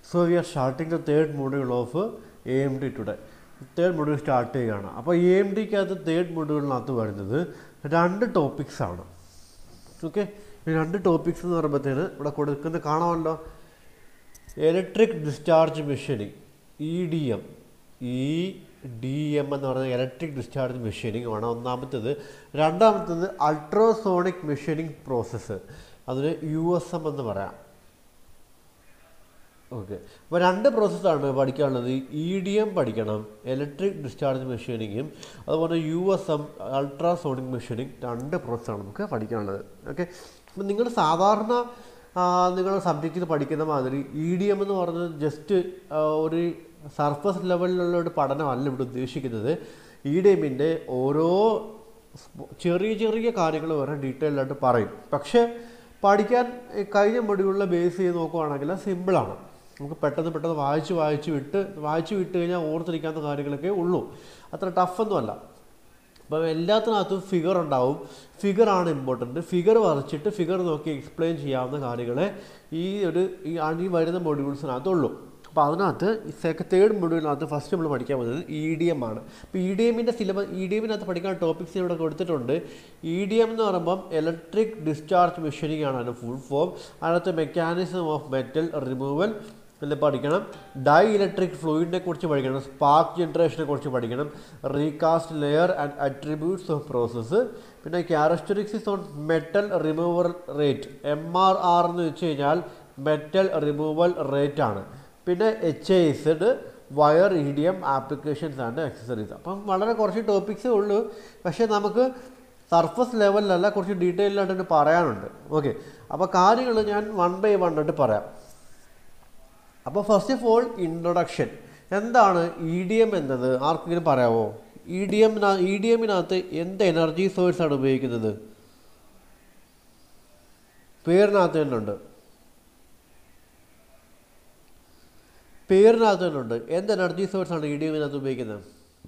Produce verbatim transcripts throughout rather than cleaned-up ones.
So we are starting the third module of A M D today. Third module start ചെയ്യുകയാണ്. അപ്പോൾ A M D ക്കകത്ത് third മൊഡ്യൂളിനകത്ത് വരുന്നത് രണ്ട് topics ആണ്. ഓക്കെ, ഈ രണ്ട് ടോപ്പിക്സ് എന്ന് പറയുമ്പോഴത്തേന് ഇവിടെ കൊടുക്കുന്ന കാണാമല്ലോ, electric discharge machining E D M E D M എന്ന് പറയുന്നത് ഇലക്ട്രിക് ഡിസ്ചാർജ് മെഷീനിങ് ആണ് ഒന്നാമത്തേത്. രണ്ടാമത്തേത് അൾട്രാസോണിക് മെഷീനിങ് പ്രോസസ്സ്, അതിന് യു എസ് എം എന്ന് പറയാം. ഓക്കെ, അപ്പോൾ രണ്ട് പ്രോസസ്സാണ് പഠിക്കാനുള്ളത്. ഇ ഡി എം പഠിക്കണം, ഇലക്ട്രിക് ഡിസ്ചാർജ് മെഷീനിങ്ങും, അതുപോലെ U S M ultrasonic machining, രണ്ട് പ്രോസസ്സാണ് നമുക്ക് പഠിക്കാനുള്ളത്. ഓക്കെ, അപ്പം നിങ്ങൾ സാധാരണ നിങ്ങളുടെ സബ്ജക്റ്റിൽ പഠിക്കുന്ന മാതിരി ഇ ഡി എം എന്ന് പറയുന്നത് ജസ്റ്റ് ഒരു സർഫസ് ലെവലിലുള്ള ഒരു പഠനമല്ല ഇവിടെ ഉദ്ദേശിക്കുന്നത്. ഇ ഡി എമ്മിൻ്റെ ഓരോ ചെറിയ ചെറിയ കാര്യങ്ങൾ വരെ ഡീറ്റെയിൽ ആയിട്ട് പറയും. പക്ഷേ പഠിക്കാൻ കഴിഞ്ഞ മൊഡ്യൂളിലെ ബേസ് ചെയ്ത് നോക്കുകയാണെങ്കിൽ സിമ്പിളാണ്. നമുക്ക് പെട്ടെന്ന് പെട്ടെന്ന് വായിച്ച് വായിച്ച് വിട്ട് വായിച്ച് വിട്ട് കഴിഞ്ഞാൽ ഓർത്തിരിക്കാവുന്ന കാര്യങ്ങളൊക്കെ ഉള്ളൂ, അത്ര ടഫൊന്നുമല്ല. അപ്പം എല്ലാത്തിനകത്തും ഫിഗർ ഉണ്ടാവും. ഫിഗറാണ് ഇമ്പോർട്ടൻറ്റ്. ഫിഗർ വരച്ചിട്ട് ഫിഗർ നോക്കി എക്സ്പ്ലെയിൻ ചെയ്യാവുന്ന കാര്യങ്ങളെ ഈ ഒരു ഈ വരുന്ന മൊഡ്യൂൾസിനകത്തുള്ളൂ. അപ്പോൾ അതിനകത്ത് സെക്കൻഡ് തേർഡ് മൊഡ്യൂളിനകത്ത് ഫസ്റ്റ് നമ്മൾ പഠിക്കാൻ പോകുന്നത് ഇ ഡി എം ആണ്. അപ്പോൾ ഇ ഡി എമ്മിൻ്റെ സിലബസ് ഇ ഡി എമ്മിനകത്ത് പഠിക്കാൻ ടോപ്പിക്സ് ഇവിടെ കൊടുത്തിട്ടുണ്ട്. ഇ ഡി എം എന്ന് പറയുമ്പം ഇലക്ട്രിക് ഡിസ്ചാർജ് മെഷീനിങ് ആണ് അതിൻ്റെ ഫുൾ ഫോം. അതിനകത്ത് മെക്കാനിസം ഓഫ് മെറ്റൽ റിമൂവൽ എല്ലാം പഠിക്കണം. ഡൈ ഇലക്ട്രിക് ഫ്ലൂയിഡിനെ കുറിച്ച് പഠിക്കണം. സ്പാർക്ക് ജനറേഷനെ കുറിച്ച് പഠിക്കണം. Recast layer and attributes of process. പിന്നെ characteristics on metal removal rate, M R R എന്ന് വെച്ച് കഴിഞ്ഞാൽ മെറ്റൽ റിമൂവൽ റേറ്റ് ആണ്. പിന്നെ H I Z, wire E D M applications and accessories. അപ്പം വളരെ കുറച്ച് ടോപ്പിക്സേ ഉള്ളൂ, പക്ഷേ നമുക്ക് സർഫസ് ലെവലിലല്ല, കുറച്ച് ഡീറ്റെയിലായിട്ട് പറയാനുണ്ട്. ഓക്കെ, അപ്പോൾ കാര്യങ്ങൾ ഞാൻ വൺ ബൈ വൺ ആയിട്ട് പറയാം. അപ്പോൾ ഫസ്റ്റ് ഓഫ് ഓൾ ഇൻട്രൊഡക്ഷൻ. എന്താണ് ഇ ഡി എം എന്നത് ആർക്കെങ്കിലും പറയാമോ? ഇ ഡി എമ്മിന ഇ ഡി എമ്മിനകത്ത് എന്ത് എനർജി സോഴ്സാണ് ഉപയോഗിക്കുന്നത്? പേരിനകത്ത് തന്നെ ഉണ്ട്, പേരിനകത്ത് തന്നെ ഉണ്ട്. എന്ത് എനർജി സോഴ്സാണ് ഇ ഡി എമ്മിനകത്ത് ഉപയോഗിക്കുന്നത്?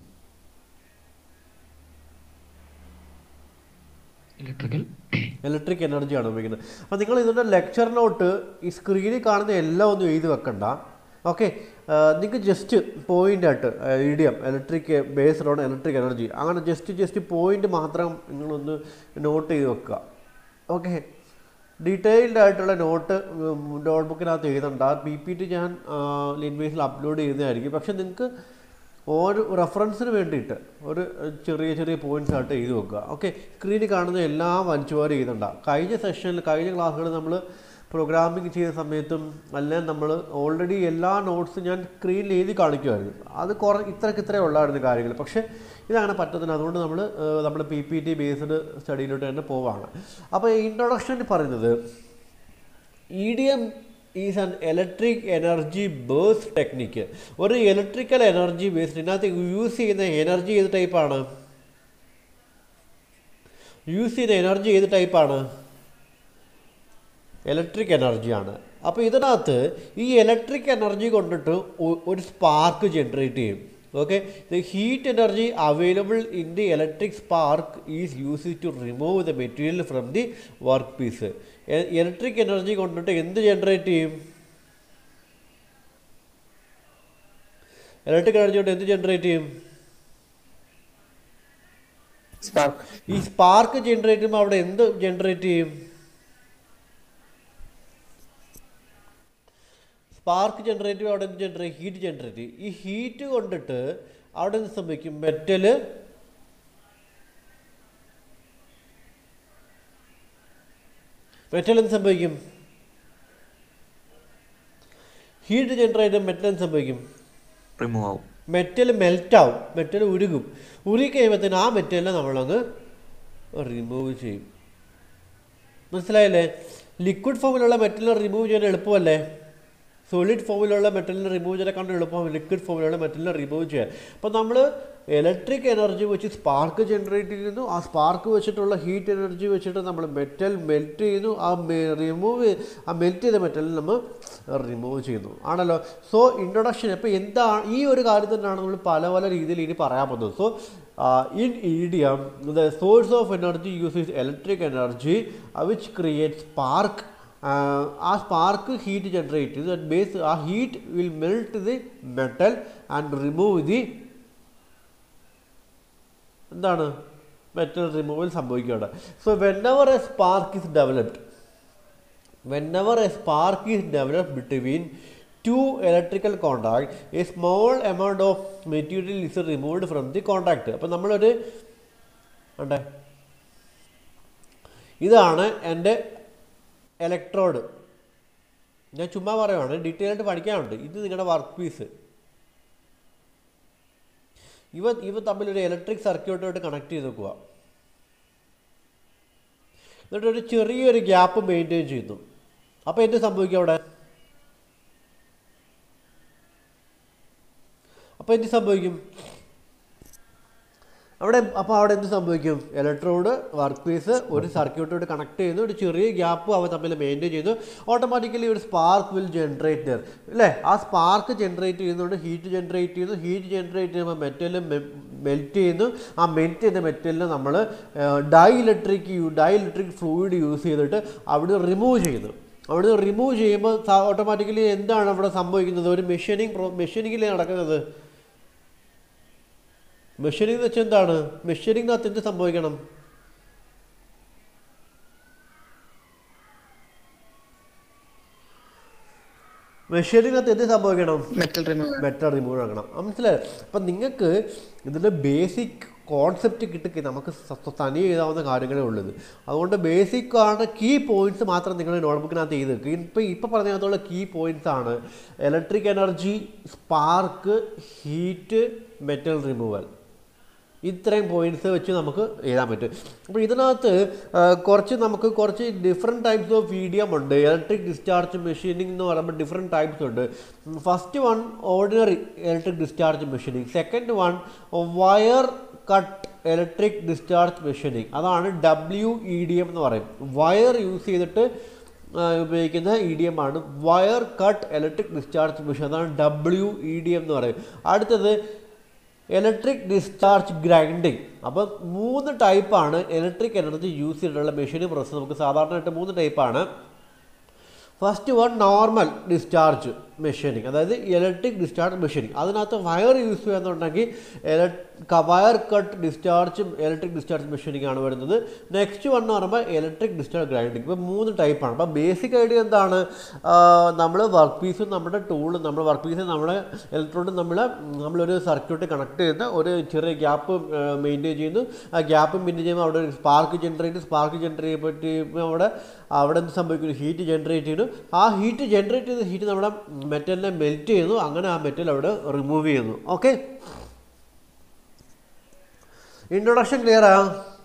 ഇലക്ട്രിക്കൽ ഇലക്ട്രിക് എനർജിയാണ് ഉപയോഗിക്കുന്നത്. അപ്പോൾ നിങ്ങൾ ഇതിൻ്റെ ലെക്ചർ നോട്ട് ഈ സ്ക്രീനിൽ കാണുന്ന എല്ലാം ഒന്നും എഴുതി വെക്കണ്ട. ഓക്കെ, നിങ്ങൾക്ക് ജസ്റ്റ് പോയിൻ്റ് ആയിട്ട് E D M electric based on electric energy അങ്ങനെ ജസ്റ്റ് ജസ്റ്റ് പോയിൻ്റ് മാത്രം നിങ്ങളൊന്ന് നോട്ട് ചെയ്ത് വെക്കുക. ഓക്കെ, ഡീറ്റെയിൽഡ് ആയിട്ടുള്ള നോട്ട് നോട്ട്ബുക്കിനകത്ത് എഴുതണ്ട. പി പി ടി ഞാൻ ലിൻവേസിൽ അപ്ലോഡ് ചെയ്യുന്നതായിരിക്കും. പക്ഷെ നിങ്ങൾക്ക് ഓരോ റെഫറൻസിന് വേണ്ടിയിട്ട് ഒരു ചെറിയ ചെറിയ പോയിൻറ്റ്സ് ആയിട്ട് എഴുതി വെക്കുക. ഓക്കെ, സ്ക്രീനിൽ കാണുന്ന എല്ലാം വലിച്ചുവാരി എഴുതണ്ട. കഴിഞ്ഞ സെഷനിൽ കഴിഞ്ഞ ക്ലാസ്സുകളിൽ നമ്മൾ പ്രോഗ്രാമിംഗ് ചെയ്ത സമയത്തും എല്ലാം നമ്മൾ ഓൾറെഡി എല്ലാ നോട്ട്സും ഞാൻ സ്ക്രീനിൽ എഴുതി കാണിക്കുമായിരുന്നു. അത് കുറേ ഇത്രയ്ക്ക് ഇത്രയേ ഉള്ളായിരുന്നു കാര്യങ്ങൾ. പക്ഷേ ഇതങ്ങനെ പറ്റത്തില്ല. അതുകൊണ്ട് നമ്മൾ നമ്മൾ പി പി ടി ബേസ്ഡ് സ്റ്റഡിയിലോട്ട് തന്നെ പോവാണ്. അപ്പോൾ ഇൻട്രൊഡക്ഷനിൽ പറയുന്നത് E D M is an electric energy based technique. ഒരു ഇലക്ട്രിക്കൽ എനർജി ബേസ്ഡ്, ഇതിനകത്ത് യൂസ് ചെയ്യുന്ന എനർജി ഏത് ടൈപ്പാണ്? യൂസ് ചെയ്യുന്ന എനർജി ഏത് ടൈപ്പാണ്? ഇലക്ട്രിക് എനർജിയാണ്. അപ്പോൾ ഇതിനകത്ത് ഈ ഇലക്ട്രിക് എനർജി കൊണ്ടിട്ട് ഒരു സ്പാർക്ക് ജനറേറ്റ് ചെയ്യും. Okay, the heat energy available in the electric spark is use to remove the material from the work piece. Electric energy കൊണ്ടിട്ട് എന്ത് ജനറേറ്റ് ചെയ്യും? ഇലക്ട്രിക് എനർജി കൊണ്ട് എന്ത് ജനറേറ്റ് ചെയ്യും? സ്പാർക്ക്. ഈ സ്പാർക്ക് ജനറേറ്റ് ചെയ്യുമ്പോൾ അവിടെ എന്ത് ജനറേറ്റ് ചെയ്യും? സ്പാർക്ക് ജനറേറ്റ് ചെയ്യുമ്പോൾ അവിടെ എന്ത് ജനറേറ്റ്? ഹീറ്റ് ജനറേറ്റ് ചെയ്യും. ഈ ഹീറ്റ് കൊണ്ടിട്ട് അവിടെ എന്ത് സംഭവിക്കും? മെറ്റല് മെറ്റൽ എന്ത് സംഭവിക്കും? ഹീറ്റ് ജനറേറ്റ് ചെയ്യുമ്പോൾ മെറ്റൽ എന്ത് സംഭവിക്കും? റിമൂവ് ആവും. മെറ്റൽ മെൽറ്റാവും, മെറ്റൽ ഉരുകും. ഉരുകി കഴിയുമ്പോഴത്തേന് ആ മെറ്റലിനെ നമ്മളങ്ങ് റിമൂവ് ചെയ്യും. മനസ്സിലായല്ലേ? ലിക്വിഡ് ഫോമിലുള്ള മെറ്റലിനെ റിമൂവ് ചെയ്യാൻ എളുപ്പമല്ലേ? സോളിഡ് ഫോമിലുള്ള മെറ്റലിനെ റിമൂവ് ചെയ്യാൻ എളുപ്പം ലിക്വിഡ് ഫോമിലുള്ള മെറ്റലിനെ റിമൂവ് ചെയ്യാൻ. അപ്പോൾ നമ്മൾ ഇലക്ട്രിക് എനർജി വെച്ച് സ്പാർക്ക് ജനറേറ്റ് ചെയ്യുന്നു. ആ സ്പാർക്ക് വെച്ചിട്ടുള്ള ഹീറ്റ് എനർജി വെച്ചിട്ട് നമ്മൾ മെറ്റൽ മെൽറ്റ് ചെയ്യുന്നു. ആ റിമൂവ് ആ മെൽറ്റ് ചെയ്ത മെറ്റലിൽ നമ്മൾ റിമൂവ് ചെയ്യുന്നു ആണല്ലോ. So introduction. അപ്പോൾ എന്താണ് ഈ ഒരു കാര്യം തന്നെയാണ് നമ്മൾ പല പല രീതിയിൽ ഇനി പറയാൻ പോകുന്നത്. So in E D M the source of energy uses electric energy which create spark ആ സ്പാർക്ക് ഹീറ്റ് ജനറേറ്റ് ചെയ്തു. ആൻഡ് ബേസ് ആ heat will melt the metal and remove the എന്താണ് മെറ്റൽ റിമൂവൽ സംഭവിക്കുകയാണ്. So whenever a spark is developed whenever a spark is developed between two electrical contact, a small amount of material is removed from the contact. അപ്പോൾ നമ്മളൊരു ഉണ്ട് ഇതാണ് എൻ്റെ electrode. ഞാൻ ചുമ്മാ പറയുവാണ്, ഡീറ്റെയിൽ ആയിട്ട് പഠിക്കാനുണ്ട്. ഇത് നിങ്ങളുടെ വർക്ക് പീസ്. ഇവ ഇവ തമ്മിലൊരു ഇലക്ട്രിക് സർക്യൂട്ടായിട്ട് കണക്ട് ചെയ്ത് വെക്കുക. എന്നിട്ടൊരു ചെറിയൊരു ഗ്യാപ്പ് മെയിൻറ്റെയിൻ ചെയ്യുന്നു. അപ്പോൾ എന്ത് സംഭവിക്കും അവിടെ? അപ്പോൾ എന്ത് സംഭവിക്കും അവിടെ? അപ്പോൾ അവിടെ എന്ത് സംഭവിക്കും? ഇലക്ട്രോഡ് വർക്ക് പീസ് ഒരു സർക്യൂട്ടോട് കണക്ട് ചെയ്യുന്നു, ഒരു ചെറിയ ഗ്യാപ്പ് അവ തമ്മിൽ മെയിൻറ്റെയിൻ ചെയ്യുന്നു. ഓട്ടോമാറ്റിക്കലി ഒരു സ്പാർക്ക് വിൽ ജനറേറ്റ് അല്ലേ? ആ സ്പാർക്ക് ജനറേറ്റ് ചെയ്യുന്നതുകൊണ്ട് ഹീറ്റ് ജനറേറ്റ് ചെയ്യുന്നു. ഹീറ്റ് ജനറേറ്റ് ചെയ്യുമ്പോൾ മെറ്റൽ മെൽറ്റ് ചെയ്യുന്നു. ആ മെൽറ്റ് ചെയ്ത മെറ്റലിന് നമ്മൾ dielectric dielectric fluid use ചെയ്തിട്ട് അവിടെ റിമൂവ് ചെയ്യുന്നു. അവിടെ റിമൂവ് ചെയ്യുമ്പോൾ ഓട്ടോമാറ്റിക്കലി എന്താണ് അവിടെ സംഭവിക്കുന്നത്? ഒരു മെഷീനിങ് പ്രോ മെഷീനിങ്ങിലേ നടക്കുന്നത്. മെഷീനിങ് എന്ന് വെച്ചാൽ എന്താണ്? മെഷീനിങ്ങിനകത്ത് എന്ത് സംഭവിക്കണം? മെഷീനിങ്ങിനകത്ത് എന്ത് സംഭവിക്കണം? മെറ്റൽ റിമൂവ് മെറ്റൽ റിമൂവ് ആക്കണം. മനസ്സിലായോ? അപ്പം നിങ്ങൾക്ക് ഇതിൻ്റെ ബേസിക് കോൺസെപ്റ്റ് കിട്ടി നമുക്ക് തനിയെ എഴുതാവുന്ന കാര്യങ്ങളേ ഉള്ളത്. അതുകൊണ്ട് ബേസിക് ആണ് കീ പോയിന്റ്സ് മാത്രം നിങ്ങൾ നോട്ട്ബുക്കിനകത്ത് എഴുതി വെക്കുക. ഇപ്പം ഇപ്പം പറഞ്ഞതിനകത്തുള്ള കീ പോയിന്റ്സ് ആണ് electric energy, spark, heat, metal removal. ഇത്രയും പോയിന്റ്സ് വെച്ച് നമുക്ക് എഴുതാൻ പറ്റും. അപ്പോൾ ഇതിനകത്ത് കുറച്ച് നമുക്ക് കുറച്ച് ഡിഫറെൻറ്റ് ടൈപ്സ് ഓഫ് മീഡിയം ഉണ്ട്. ഇലക്ട്രിക് ഡിസ്ചാർജ് മെഷീനിങ് എന്ന് പറയുമ്പോൾ ഡിഫറെൻറ്റ് ടൈപ്സ് ഉണ്ട്. First one ordinary electric discharge machining. Second one wire cut electric discharge machining. അതാണ് ഡബ്ല്യു ഇ ഡി എം എന്ന് പറയും. വയർ യൂസ് ചെയ്തിട്ട് ഉപയോഗിക്കുന്ന ഇ ഡി എം ആണ് wire cut electric discharge machine. അതാണ് ഡബ്ല്യു ഇ ഡി എം എന്ന് പറയും. അടുത്തത് ഇലക്ട്രിക് ഡിസ്ചാർജ് ഗ്രൈൻഡിങ്. അപ്പം മൂന്ന് ടൈപ്പാണ് ഇലക്ട്രിക് എനർജി യൂസ് ചെയ്തിട്ടുള്ള മെഷീനിങ് പ്രോസസ്സ്. നമുക്ക് സാധാരണയായിട്ട് മൂന്ന് ടൈപ്പാണ്. First one normal discharge machining, അതായത് ഇലക്ട്രിക് ഡിസ്ചാർജ് മെഷീനിങ്. അതിനകത്ത് വയർ യൂസ് ചെയ്യുന്നുണ്ടെങ്കിൽ wire cut discharge electric discharge machining ആണ് വരുന്നത്. നെക്സ്റ്റ് വൺ എന്ന് പറയുമ്പോൾ ഇലക്ട്രിക് ഡിസ്ചാർജ് ഗ്രൈൻഡിങ്. ഇപ്പോൾ മൂന്ന് ടൈപ്പാണ്. അപ്പോൾ ബേസിക് ഐഡിയ എന്താണ്? നമ്മൾ വർക്ക് പീസും നമ്മുടെ ടൂളും നമ്മൾ വർക്ക് പീസും നമ്മുടെ ഇലക്ട്രോണും നമ്മൾ നമ്മളൊരു സർക്യൂട്ട് കണക്ട് ചെയ്യുന്ന ഒരു ചെറിയ ഗ്യാപ്പ് മെയിൻറ്റെയിൻ ചെയ്യുന്നു. ആ ഗ്യാപ്പ് മെയിൻറ്റെയിൻ ചെയ്യുമ്പോൾ അവിടെ ഒരു സ്പാർക്ക് ജനറേറ്റ് സ്പാർക്ക് ജനറേറ്റ് ചെയ്യുമ്പോൾ അവിടെ അവിടെ എന്ത് സംഭവിക്കുന്നു? ഹീറ്റ് ജനറേറ്റ് ചെയ്യുന്നു. ആ ഹീറ്റ് ജനറേറ്റ് ചെയ്ത ഹീറ്റ് നമ്മുടെ മെറ്റലിനെ മെൽറ്റ് ചെയ്യുന്നു. അങ്ങനെ ആ മെറ്റൽ അവിടെ റിമൂവ് ചെയ്യുന്നു. ഓക്കെ, ഇൻട്രൊഡക്ഷൻ ക്ലിയർ ആ?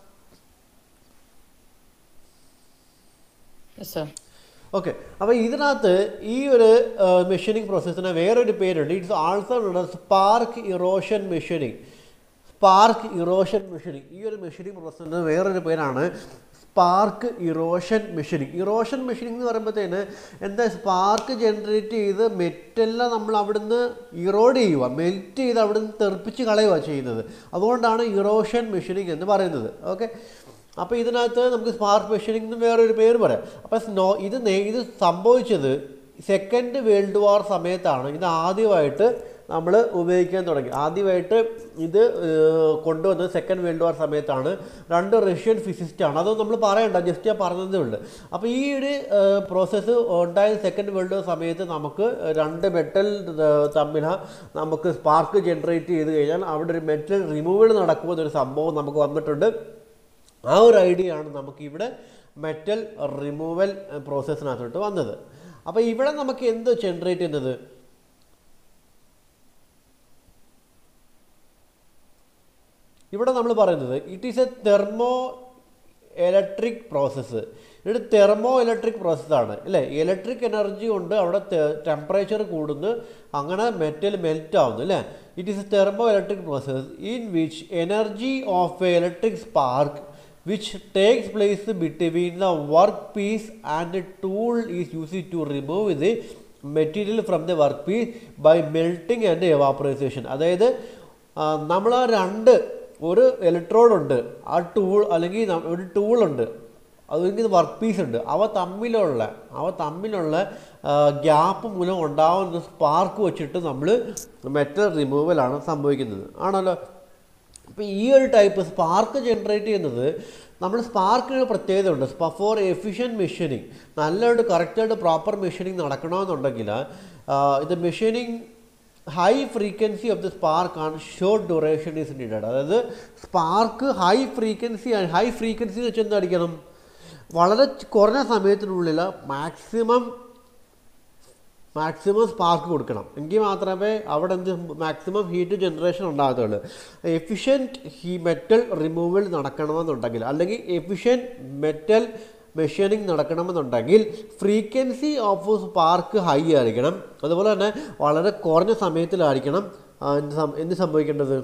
ഓക്കെ, അപ്പോൾ ഇതിനകത്ത് ഈ ഒരു മെഷീനിങ് പ്രോസസ്സിന് വേറൊരു പേരുണ്ട്. It's also spark erosion machining. Spark erosion machining ഈ ഒരു മെഷീനിങ് പ്രോസസ്സിന് വേറൊരു പേരാണ് spark erosion machining. Erosion machining എന്ന് പറയുമ്പോഴത്തേന് എന്താ? സ്പാർക്ക് ജനറേറ്റ് ചെയ്ത് മെറ്റലിനെ നമ്മൾ അവിടുന്ന് ഇറോഡ് ചെയ്യുക, മെൽറ്റ് ചെയ്ത് അവിടുന്ന് തെറിപ്പിച്ച് കളയുക ചെയ്യുന്നത്. അതുകൊണ്ടാണ് ഇറോഷൻ മെഷീനിങ് എന്ന് പറയുന്നത്. ഓക്കെ, അപ്പോൾ ഇതിനകത്ത് നമുക്ക് സ്പാർക്ക് മെഷീനിങ് എന്ന് വേറൊരു പേര് പറയാം. അപ്പോൾ സ്നോ ഇത് ഇത് സംഭവിച്ചത് സെക്കൻഡ് വേൾഡ് വാർ സമയത്താണ്. ഇത് ആദ്യമായിട്ട് നമ്മൾ ഉപയോഗിക്കാൻ തുടങ്ങി. ആദ്യമായിട്ട് ഇത് കൊണ്ടുവന്നത് സെക്കൻഡ് വേൾഡ് വാർ സമയത്താണ്. രണ്ട് റഷ്യൻ ഫിസിസ്റ്റാണ്. അതൊന്നും നമ്മൾ പറയണ്ട, ജസ്റ്റ് ഞാൻ പറഞ്ഞതേ ഉള്ളൂ. അപ്പോൾ ഈ ഒരു പ്രോസസ്സ് ഉണ്ടായ സെക്കൻഡ് വേൾഡ് വാർ സമയത്ത് നമുക്ക് രണ്ട് മെറ്റൽ തമ്മിൽ നമുക്ക് സ്പാർക്ക് ജനറേറ്റ് ചെയ്ത് കഴിഞ്ഞാൽ അവിടെ ഒരു മെറ്റൽ റിമൂവൽ നടക്കുമെന്നൊരു സംഭവം നമുക്ക് വന്നിട്ടുണ്ട്. ആ ഒരു ഐഡിയ ആണ് നമുക്കിവിടെ മെറ്റൽ റിമൂവൽ പ്രോസസ്സിനകത്തോട്ട് വന്നത്. അപ്പോൾ ഇവിടെ നമുക്ക് എന്ത് ജനറേറ്റ് ചെയ്യുന്നത്? ഇവിടെ നമ്മൾ പറയുന്നത് it is a thermo electric process. ഇത് തെർമോ ഇലക്ട്രിക് പ്രോസസ്സാണ് അല്ലേ? ഇലക്ട്രിക് എനർജി കൊണ്ട് അവിടെ ടെമ്പറേച്ചർ കൂടുന്നു, അങ്ങനെ മെറ്റൽ മെൽറ്റ് ആവുന്നു അല്ലേ? It is a thermo electric process in which energy of a electric spark which takes place between the workpiece and the tool is used to remove the material from the workpiece by melting and evaporation. അതായത് നമ്മൾ ആ രണ്ട് ഒരു electrode ഉണ്ട്, ആ tool അല്ലെങ്കിൽ ഒരു ടൂളുണ്ട്, അതുപോലെ വർക്ക് പീസ് ഉണ്ട്, അവ തമ്മിലുള്ള അവ തമ്മിലുള്ള ഗ്യാപ്പ് മൂലം ഉണ്ടാകുന്ന സ്പാർക്ക് വെച്ചിട്ട് നമ്മൾ മെറ്റൽ റിമൂവലാണ് സംഭവിക്കുന്നത്, ആണല്ലോ. അപ്പോൾ ഈ ഒരു ടൈപ്പ് സ്പാർക്ക് ജനറേറ്റ് ചെയ്യുന്നത് നമ്മൾ സ്പാർക്കിന് പ്രത്യേകത ഉണ്ട്. ഫോർ എഫിഷ്യൻറ്റ് മെഷീനിങ്, നല്ലൊരു കറക്റ്റായിട്ട് പ്രോപ്പർ മെഷീനിങ് നടക്കണമെന്നുണ്ടെങ്കിൽ ഇത് machining high frequency of the spark and short duration is needed. അതായത് spark high frequency high frequency എന്ന് വെച്ചാൽ എന്തായിരിക്കണം, വളരെ കുറഞ്ഞ സമയത്തിനുള്ളിൽ മാക്സിമം മാക്സിമം സ്പാർക്ക് കൊടുക്കണം, എങ്കിൽ മാത്രമേ അവിടെ എന്ത് മാക്സിമം ഹീറ്റ് ജനറേഷൻ ഉണ്ടാകത്തുള്ളൂ. എഫിഷ്യൻറ്റ് ഹീ മെറ്റൽ റിമൂവൽ നടക്കണമെന്നുണ്ടെങ്കിൽ, അല്ലെങ്കിൽ എഫിഷ്യൻറ്റ് മെറ്റൽ മെഷീനിങ് നടക്കണമെന്നുണ്ടെങ്കിൽ ഫ്രീക്വൻസി ഓഫ് സ്പാർക്ക് ഹൈ ആയിരിക്കണം. അതുപോലെ തന്നെ വളരെ കുറഞ്ഞ സമയത്തിലായിരിക്കണം എന്ത് എന്ത് സംഭവിക്കേണ്ടത്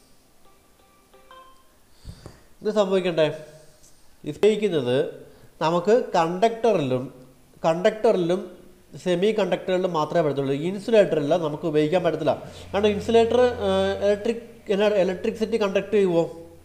എന്ത് സംഭവിക്കണ്ടേ ഉപയോഗിക്കുന്നത് നമുക്ക് കണ്ടക്ടറിലും കണ്ടക്ടറിലും സെമി കണ്ടക്ടറിലും മാത്രമേ പറ്റത്തുള്ളൂ. ഇൻസുലേറ്ററില്ല നമുക്ക് ഉപയോഗിക്കാൻ പറ്റത്തില്ല. കാരണം ഇൻസുലേറ്റർ ഇലക്ട്രിക് ഇലക്ട്രിസിറ്റി കണ്ടക്ട് ചെയ്യുമോ,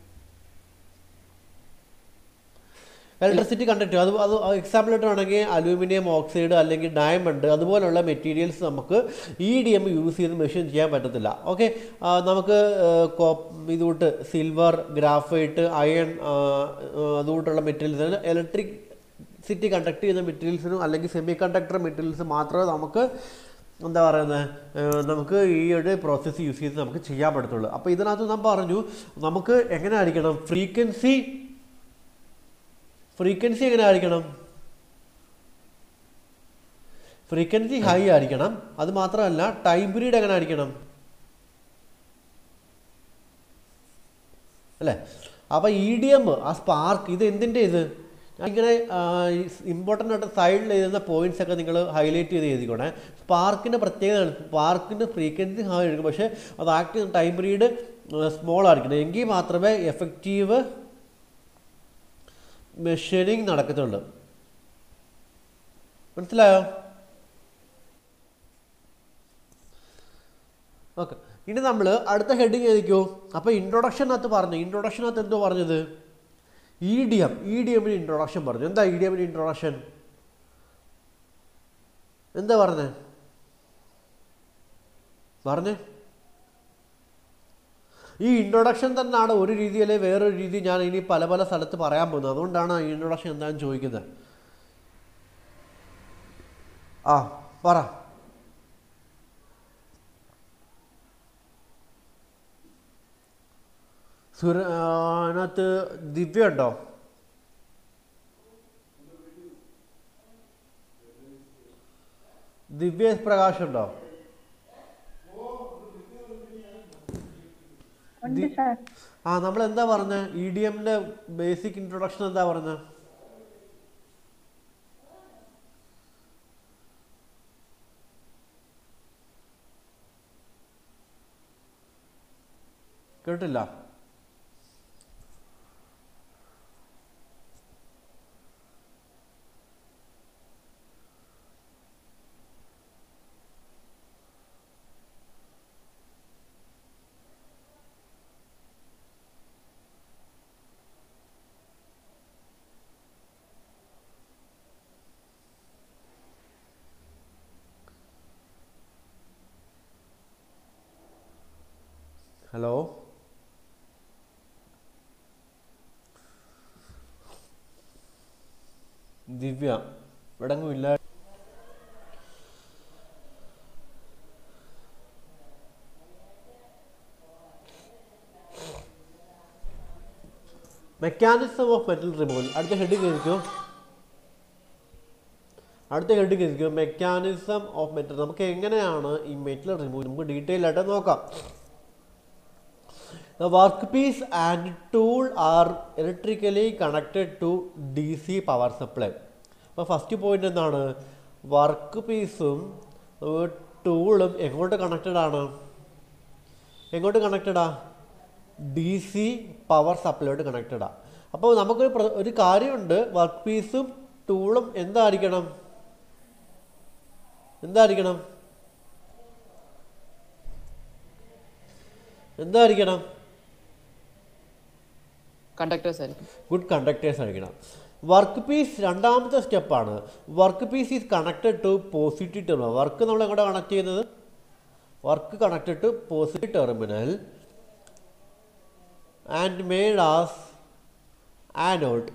ഇലക്ട്രിസിറ്റി കണ്ടക്ട് ചെയ്യും. അത് അത് എക്സാമ്പിൾ ആണെങ്കിൽ അലൂമിനിയം ഓക്സൈഡ് അല്ലെങ്കിൽ ഡയമണ്ട് അതുപോലുള്ള മെറ്റീരിയൽസ് നമുക്ക് ഇ ഡി എം യൂസ് ചെയ്ത് മെഷീൻ ചെയ്യാൻ പറ്റത്തില്ല. ഓക്കെ, നമുക്ക് ഇതുകൂട്ട് സിൽവർ, ഗ്രാഫൈറ്റ്, അയൺ അതുകൂട്ടുള്ള മെറ്റീരിയൽസ് ഇലക്ട്രിക് സിറ്റി കണ്ടക്ട് ചെയ്യുന്ന മെറ്റീരിയൽസിനും അല്ലെങ്കിൽ സെമി കണ്ടക്ടർ മെറ്റീരിയൽസ് മാത്രമേ നമുക്ക് എന്താ പറയുന്നത് നമുക്ക് ഈ ഒരു പ്രോസസ്സ് യൂസ് ചെയ്ത് നമുക്ക് ചെയ്യാൻ പറ്റത്തുള്ളൂ. അപ്പോൾ ഇതിനകത്ത് നാം പറഞ്ഞു നമുക്ക് എങ്ങനെ ആയിരിക്കണം ഫ്രീക്വൻസി ഫ്രീക്വൻസി എങ്ങനെ ആയിരിക്കണം ഫ്രീക്വൻസി ഹൈ ആയിരിക്കണം. അത് മാത്രമല്ല ടൈം പീരീഡ് എങ്ങനെ ആയിരിക്കണം അല്ലേ. അപ്പോൾ ഇ ഡി എം ആ സ്പാർക്ക് ഇത് എന്തിൻ്റെ ഇത് ഇങ്ങനെ ഇമ്പോർട്ടൻ്റ് ആയിട്ട് സൈഡിൽ എഴുതുന്ന പോയിന്റ്സ് ഒക്കെ നിങ്ങൾ ഹൈലൈറ്റ് ചെയ്ത് എഴുതിക്കോണേ. സ്പാർക്കിൻ്റെ പ്രത്യേകതയാണ് സ്പാർക്കിൻ്റെ ഫ്രീക്വൻസി ഹൈ ആയിരിക്കും, പക്ഷേ അത് ആക്ട് ചെയ്യുന്ന ടൈം പീരീഡ് സ്മോൾ ആയിരിക്കണം, എങ്കിൽ മാത്രമേ എഫക്റ്റീവ് മെഷീനിങ് നടക്കത്തുള്ളൂ. മനസ്സിലായോ? ഓക്കെ, ഇനി നമ്മൾ അടുത്ത ഹെഡിങ് എഴുതിക്കോ. അപ്പോൾ ഇൻട്രൊഡക്ഷനകത്ത് പറഞ്ഞു ഇൻട്രൊഡക്ഷനകത്ത് എന്തോ പറഞ്ഞത് E D M E D എമ്മിന് ഇൻട്രൊഡക്ഷൻ പറഞ്ഞു. എന്താ ഇ ഡി എമ്മിന് ഇൻട്രൊഡക്ഷൻ എന്താ പറഞ്ഞേ പറഞ്ഞേ ഈ ഇൻട്രൊഡക്ഷൻ തന്നെയാണ് ഒരു രീതിയിലെ വേറൊരു രീതി ഞാൻ ഇനി പല പല സ്ഥലത്ത് പറയാൻ പോകുന്നത്. അതുകൊണ്ടാണ് ഈ ഇൻട്രൊഡക്ഷൻ എന്താണെന്ന് ചോദിക്കുന്നത്. ആ പറ. സുര അതിനകത്ത് ദിവ്യ ഉണ്ടോ? ദിവ്യ പ്രകാശ് ഉണ്ടോ? ആ നമ്മൾ എന്താ പറഞ്ഞ ഇ ഡി എമ്മിന്റെ ബേസിക് ഇൻട്രൊഡക്ഷൻ എന്താ പറഞ്ഞ കേട്ടില്ല? ഹലോ, ദിവ്യ ഇവിടെങ്ങും ഇല്ല. മെക്കാനിസം ഓഫ് മെറ്റൽ റിമൂവൽ അടുത്ത ഹെഡിങ് ആയിരിക്കും. അടുത്ത ഹെഡിങ് ആയിരിക്കും മെക്കാനിസം ഓഫ് മെറ്റൽ. നമുക്ക് എങ്ങനെയാണ് ഈ മെറ്റൽ റിമൂവൽ നമുക്ക് ഡീറ്റെയിൽ ആയിട്ട് നോക്കാം. The workpiece and tool are electrically connected to D C power supply. അപ്പോൾ ഫസ്റ്റ് പോയിന്റ് എന്താണ്, വർക്ക് പീസും ടൂളും എങ്ങോട്ട് കണക്റ്റഡ് ആണ് എങ്ങോട്ട് കണക്റ്റഡാ ഡി സി പവർ സപ്ലൈയോട്ട് കണക്റ്റഡാ. അപ്പോൾ നമുക്കൊരു ഒരു കാര്യമുണ്ട്, വർക്ക് പീസും ടൂളും എന്തായിരിക്കണം എന്തായിരിക്കണം എന്തായിരിക്കണം കണ്ടക്ടേഴ്സ് ആയിരിക്കും. ഗുഡ് കണ്ടക്ടേഴ്സ് ആയിരിക്കണം. വർക്ക് പീസ് രണ്ടാമത്തെ സ്റ്റെപ്പാണ്. Work piece is connected to positive terminal. Work നമ്മൾ എങ്ങോട്ടാണ് കണക്ട് ചെയ്യുന്നത്? Work connected to positive terminal and made as anode.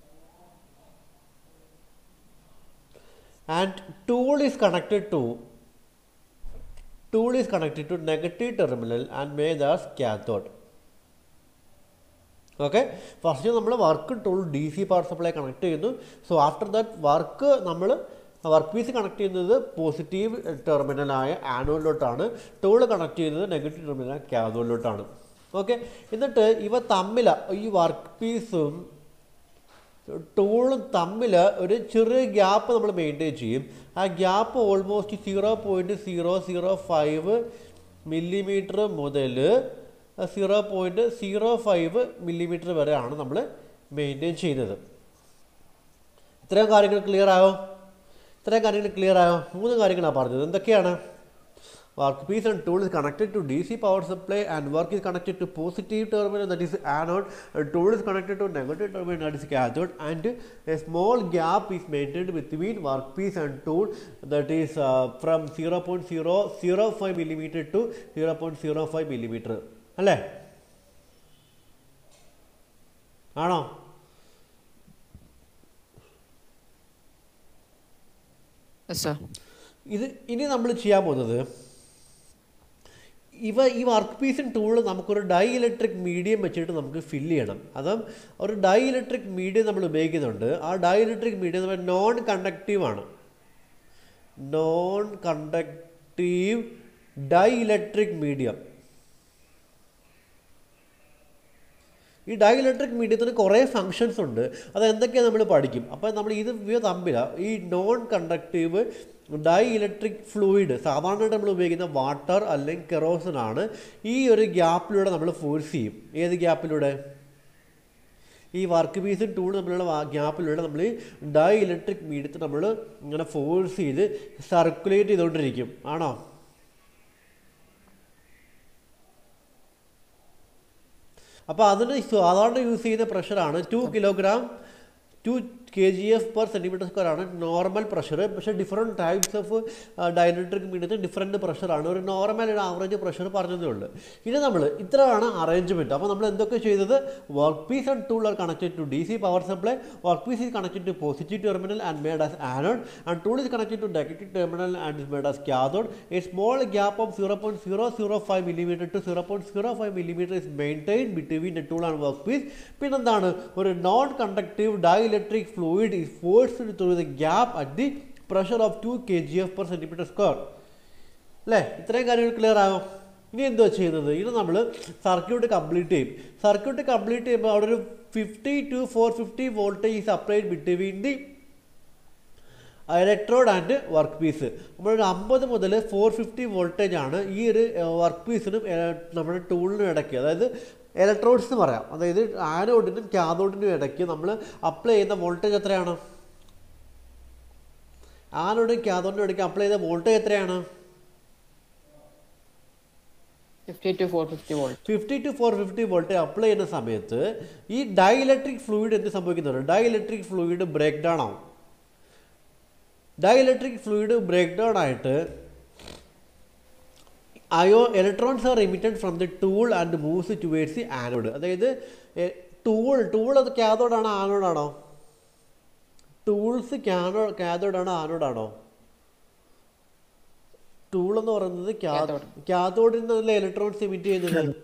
And tool is connected to tool is connected to negative terminal and made as cathode. Okay, first നമ്മൾ work tool D C power supply connect ചെയ്യുന്നു. So after that work നമ്മൾ work piece connect ചെയ്യുന്നത് positive ടെർമിനലായ ആനോഡിലോട്ടാണ്, tool connect ചെയ്യുന്നത് negative ടെർമിനലായ കാഥോഡിലോട്ടാണ്. Okay, എന്നിട്ട് ഇവ തമ്മിൽ ഈ വർക്ക് പീസും ടൂളും തമ്മിൽ ഒരു ചെറിയ ഗ്യാപ്പ് നമ്മൾ മെയിൻറ്റെയിൻ ചെയ്യും. ആ gap almost zero point zero zero five millimetre മുതൽ zero point zero five millimetre വരെയാണ് നമ്മൾ മെയിൻറ്റെയിൻ ചെയ്യുന്നത്. ഇത്രയും കാര്യങ്ങൾ ക്ലിയർ ആയോ? ഇത്രയും കാര്യങ്ങൾ ക്ലിയർ ആയോ? മൂന്ന് കാര്യങ്ങളാണ് പറഞ്ഞത്. എന്തൊക്കെയാണ്? Workpiece and tool is connected to D C power supply and work is connected to positive terminal, that is anode, and tool is connected to negative terminal, that is cathode, and a small gap is maintained between workpiece and tool, that is uh, from zero point zero zero five millimeter to zero point zero five millimeter. അല്ലേ? ആണോ? ഇത് ഇനി നമ്മൾ ചെയ്യാൻ പോകുന്നത്, ഇവ ഈ work പീസും ടൂളും നമുക്കൊരു ഡൈ ഇലക്ട്രിക് മീഡിയം വെച്ചിട്ട് നമുക്ക് ഫില്ല് ചെയ്യണം. അതും ഒരു ഡൈ ഇലക്ട്രിക് മീഡിയം നമ്മൾ ഉപയോഗിക്കുന്നുണ്ട്. ആ ഡൈ ഇലക്ട്രിക് മീഡിയം നമ്മൾ നോൺ കണ്ടക്റ്റീവ് ആണ്. Non conductive dielectric medium. ഈ ഡൈ ഇലക്ട്രിക് മീഡിയത്തിന് കുറേ ഫങ്ഷൻസ് ഉണ്ട്. അത് എന്തൊക്കെയാണ് നമ്മൾ പഠിക്കും. അപ്പോൾ നമ്മൾ ഇത് ഇവ തമ്മിൽ ഈ non conductive dielectric fluid, സാധാരണയായിട്ട് നമ്മൾ ഉപയോഗിക്കുന്ന വാട്ടർ അല്ലെങ്കിൽ കെറോസിൻ ആണ്, ഈ ഒരു ഗ്യാപ്പിലൂടെ നമ്മൾ ഫോഴ്സ് ചെയ്യും. ഏത് ഗ്യാപ്പിലൂടെ? ഈ വർക്ക് പീസും ടൂളും തമ്മിലുള്ള ഗ്യാപ്പിലൂടെ നമ്മൾ ഈ ഡൈ ഇലക്ട്രിക് മീഡിയത്തെ നമ്മൾ ഇങ്ങനെ ഫോഴ്സ് ചെയ്ത് സർക്കുലേറ്റ് ചെയ്തുകൊണ്ടിരിക്കും. ആണോ? അപ്പോൾ അതിന് സാധാരണ യൂസ് ചെയ്യുന്ന പ്രഷറാണ് two kilogram two K G F per centimetre square ആണ് നോർമൽ പ്രഷർ. പക്ഷേ ഡിഫറെൻറ്റ് ടൈപ്സ് ഓഫ് ഡൈലക്ട്രിക് മീഡിയത്തിൽ ഡിഫറെൻറ്റ് പ്രഷറാണ്. ഒരു നോർമൽ ഒരു ആവറേജ് പ്രഷർ പറഞ്ഞതേ ഉള്ളൂ. ഇനി നമ്മൾ ഇത്രയാണ് അറേഞ്ച്മെൻറ്റ്. അപ്പോൾ നമ്മൾ എന്തൊക്കെ ചെയ്തത്? Work piece and tool are connected to D C power supply. Work piece is connected to positive terminal and made as anode, and tool is connected to negative terminal and is made as cathode. A small gap of zero point zero zero five millimetre to zero point zero five millimetre is maintain between the tool and work piece. പിന്നെന്താണ്? ഒരു non conductive dielectric fluid is forced through the gap at the pressure of two kilograms per centimeter square. അല്ലേ? ഇത്രയും കാര്യങ്ങൾ clear ആകും. ഇനി എന്തോ ചെയ്യുന്നത്? ഇത് നമ്മൾ സർക്യൂട്ട് കംപ്ലീറ്റ് ചെയ്യും. സർക്യൂട്ട് കംപ്ലീറ്റ് ചെയ്യുമ്പോൾ അവിടെ ഒരു fifty to four fifty voltage is applied between the electrode and work piece. നമ്മളൊരു അമ്പത് മുതൽ ഫോർ ഫിഫ്റ്റി വോൾട്ടേജ് ആണ് ഈ ഒരു വർക്ക് പീസിനും നമ്മുടെ ടൂളിനും ഇടയ്ക്ക്, അതായത് ഇലക്ട്രോഡ്സ് എന്ന് പറയാം. അതായത് ആനോഡിനും കാഥോഡിനും ഇടയ്ക്ക് നമ്മൾ അപ്ലൈ ചെയ്യുന്ന വോൾട്ടേജ് എത്രയാണ്? ആനോഡിനും കാഥോഡിനും ഇടയ്ക്ക് അപ്ലൈ ചെയ്ത വോൾട്ടേജ് എത്രയാണ്? Fifty to four fifty volt. Fifty to four fifty voltage apply ചെയ്യുന്ന സമയത്ത് ഈ ഡൈ ഇലക്ട്രിക് ഫ്ലൂയിഡ് എന്ത് സംഭവിക്കുന്നുണ്ട്? Dielectric fluid break down ആവും. Dielectric fluid break down ആയിട്ട് അയോ electrons are emitted from the tool and moves towards the anode. അതായത് tool tool അത് കാഥോഡാണോ ആനോഡാണോ? ടൂൾസ് കാനോ കാഥോഡാണോ ആനോഡാണോ? ടൂൾ എന്ന് പറയുന്നത് കാഥോഡിൽ നിന്നല്ലേ ഇലക്ട്രോൺസ് എമിറ്റ് ചെയ്യുന്നത്.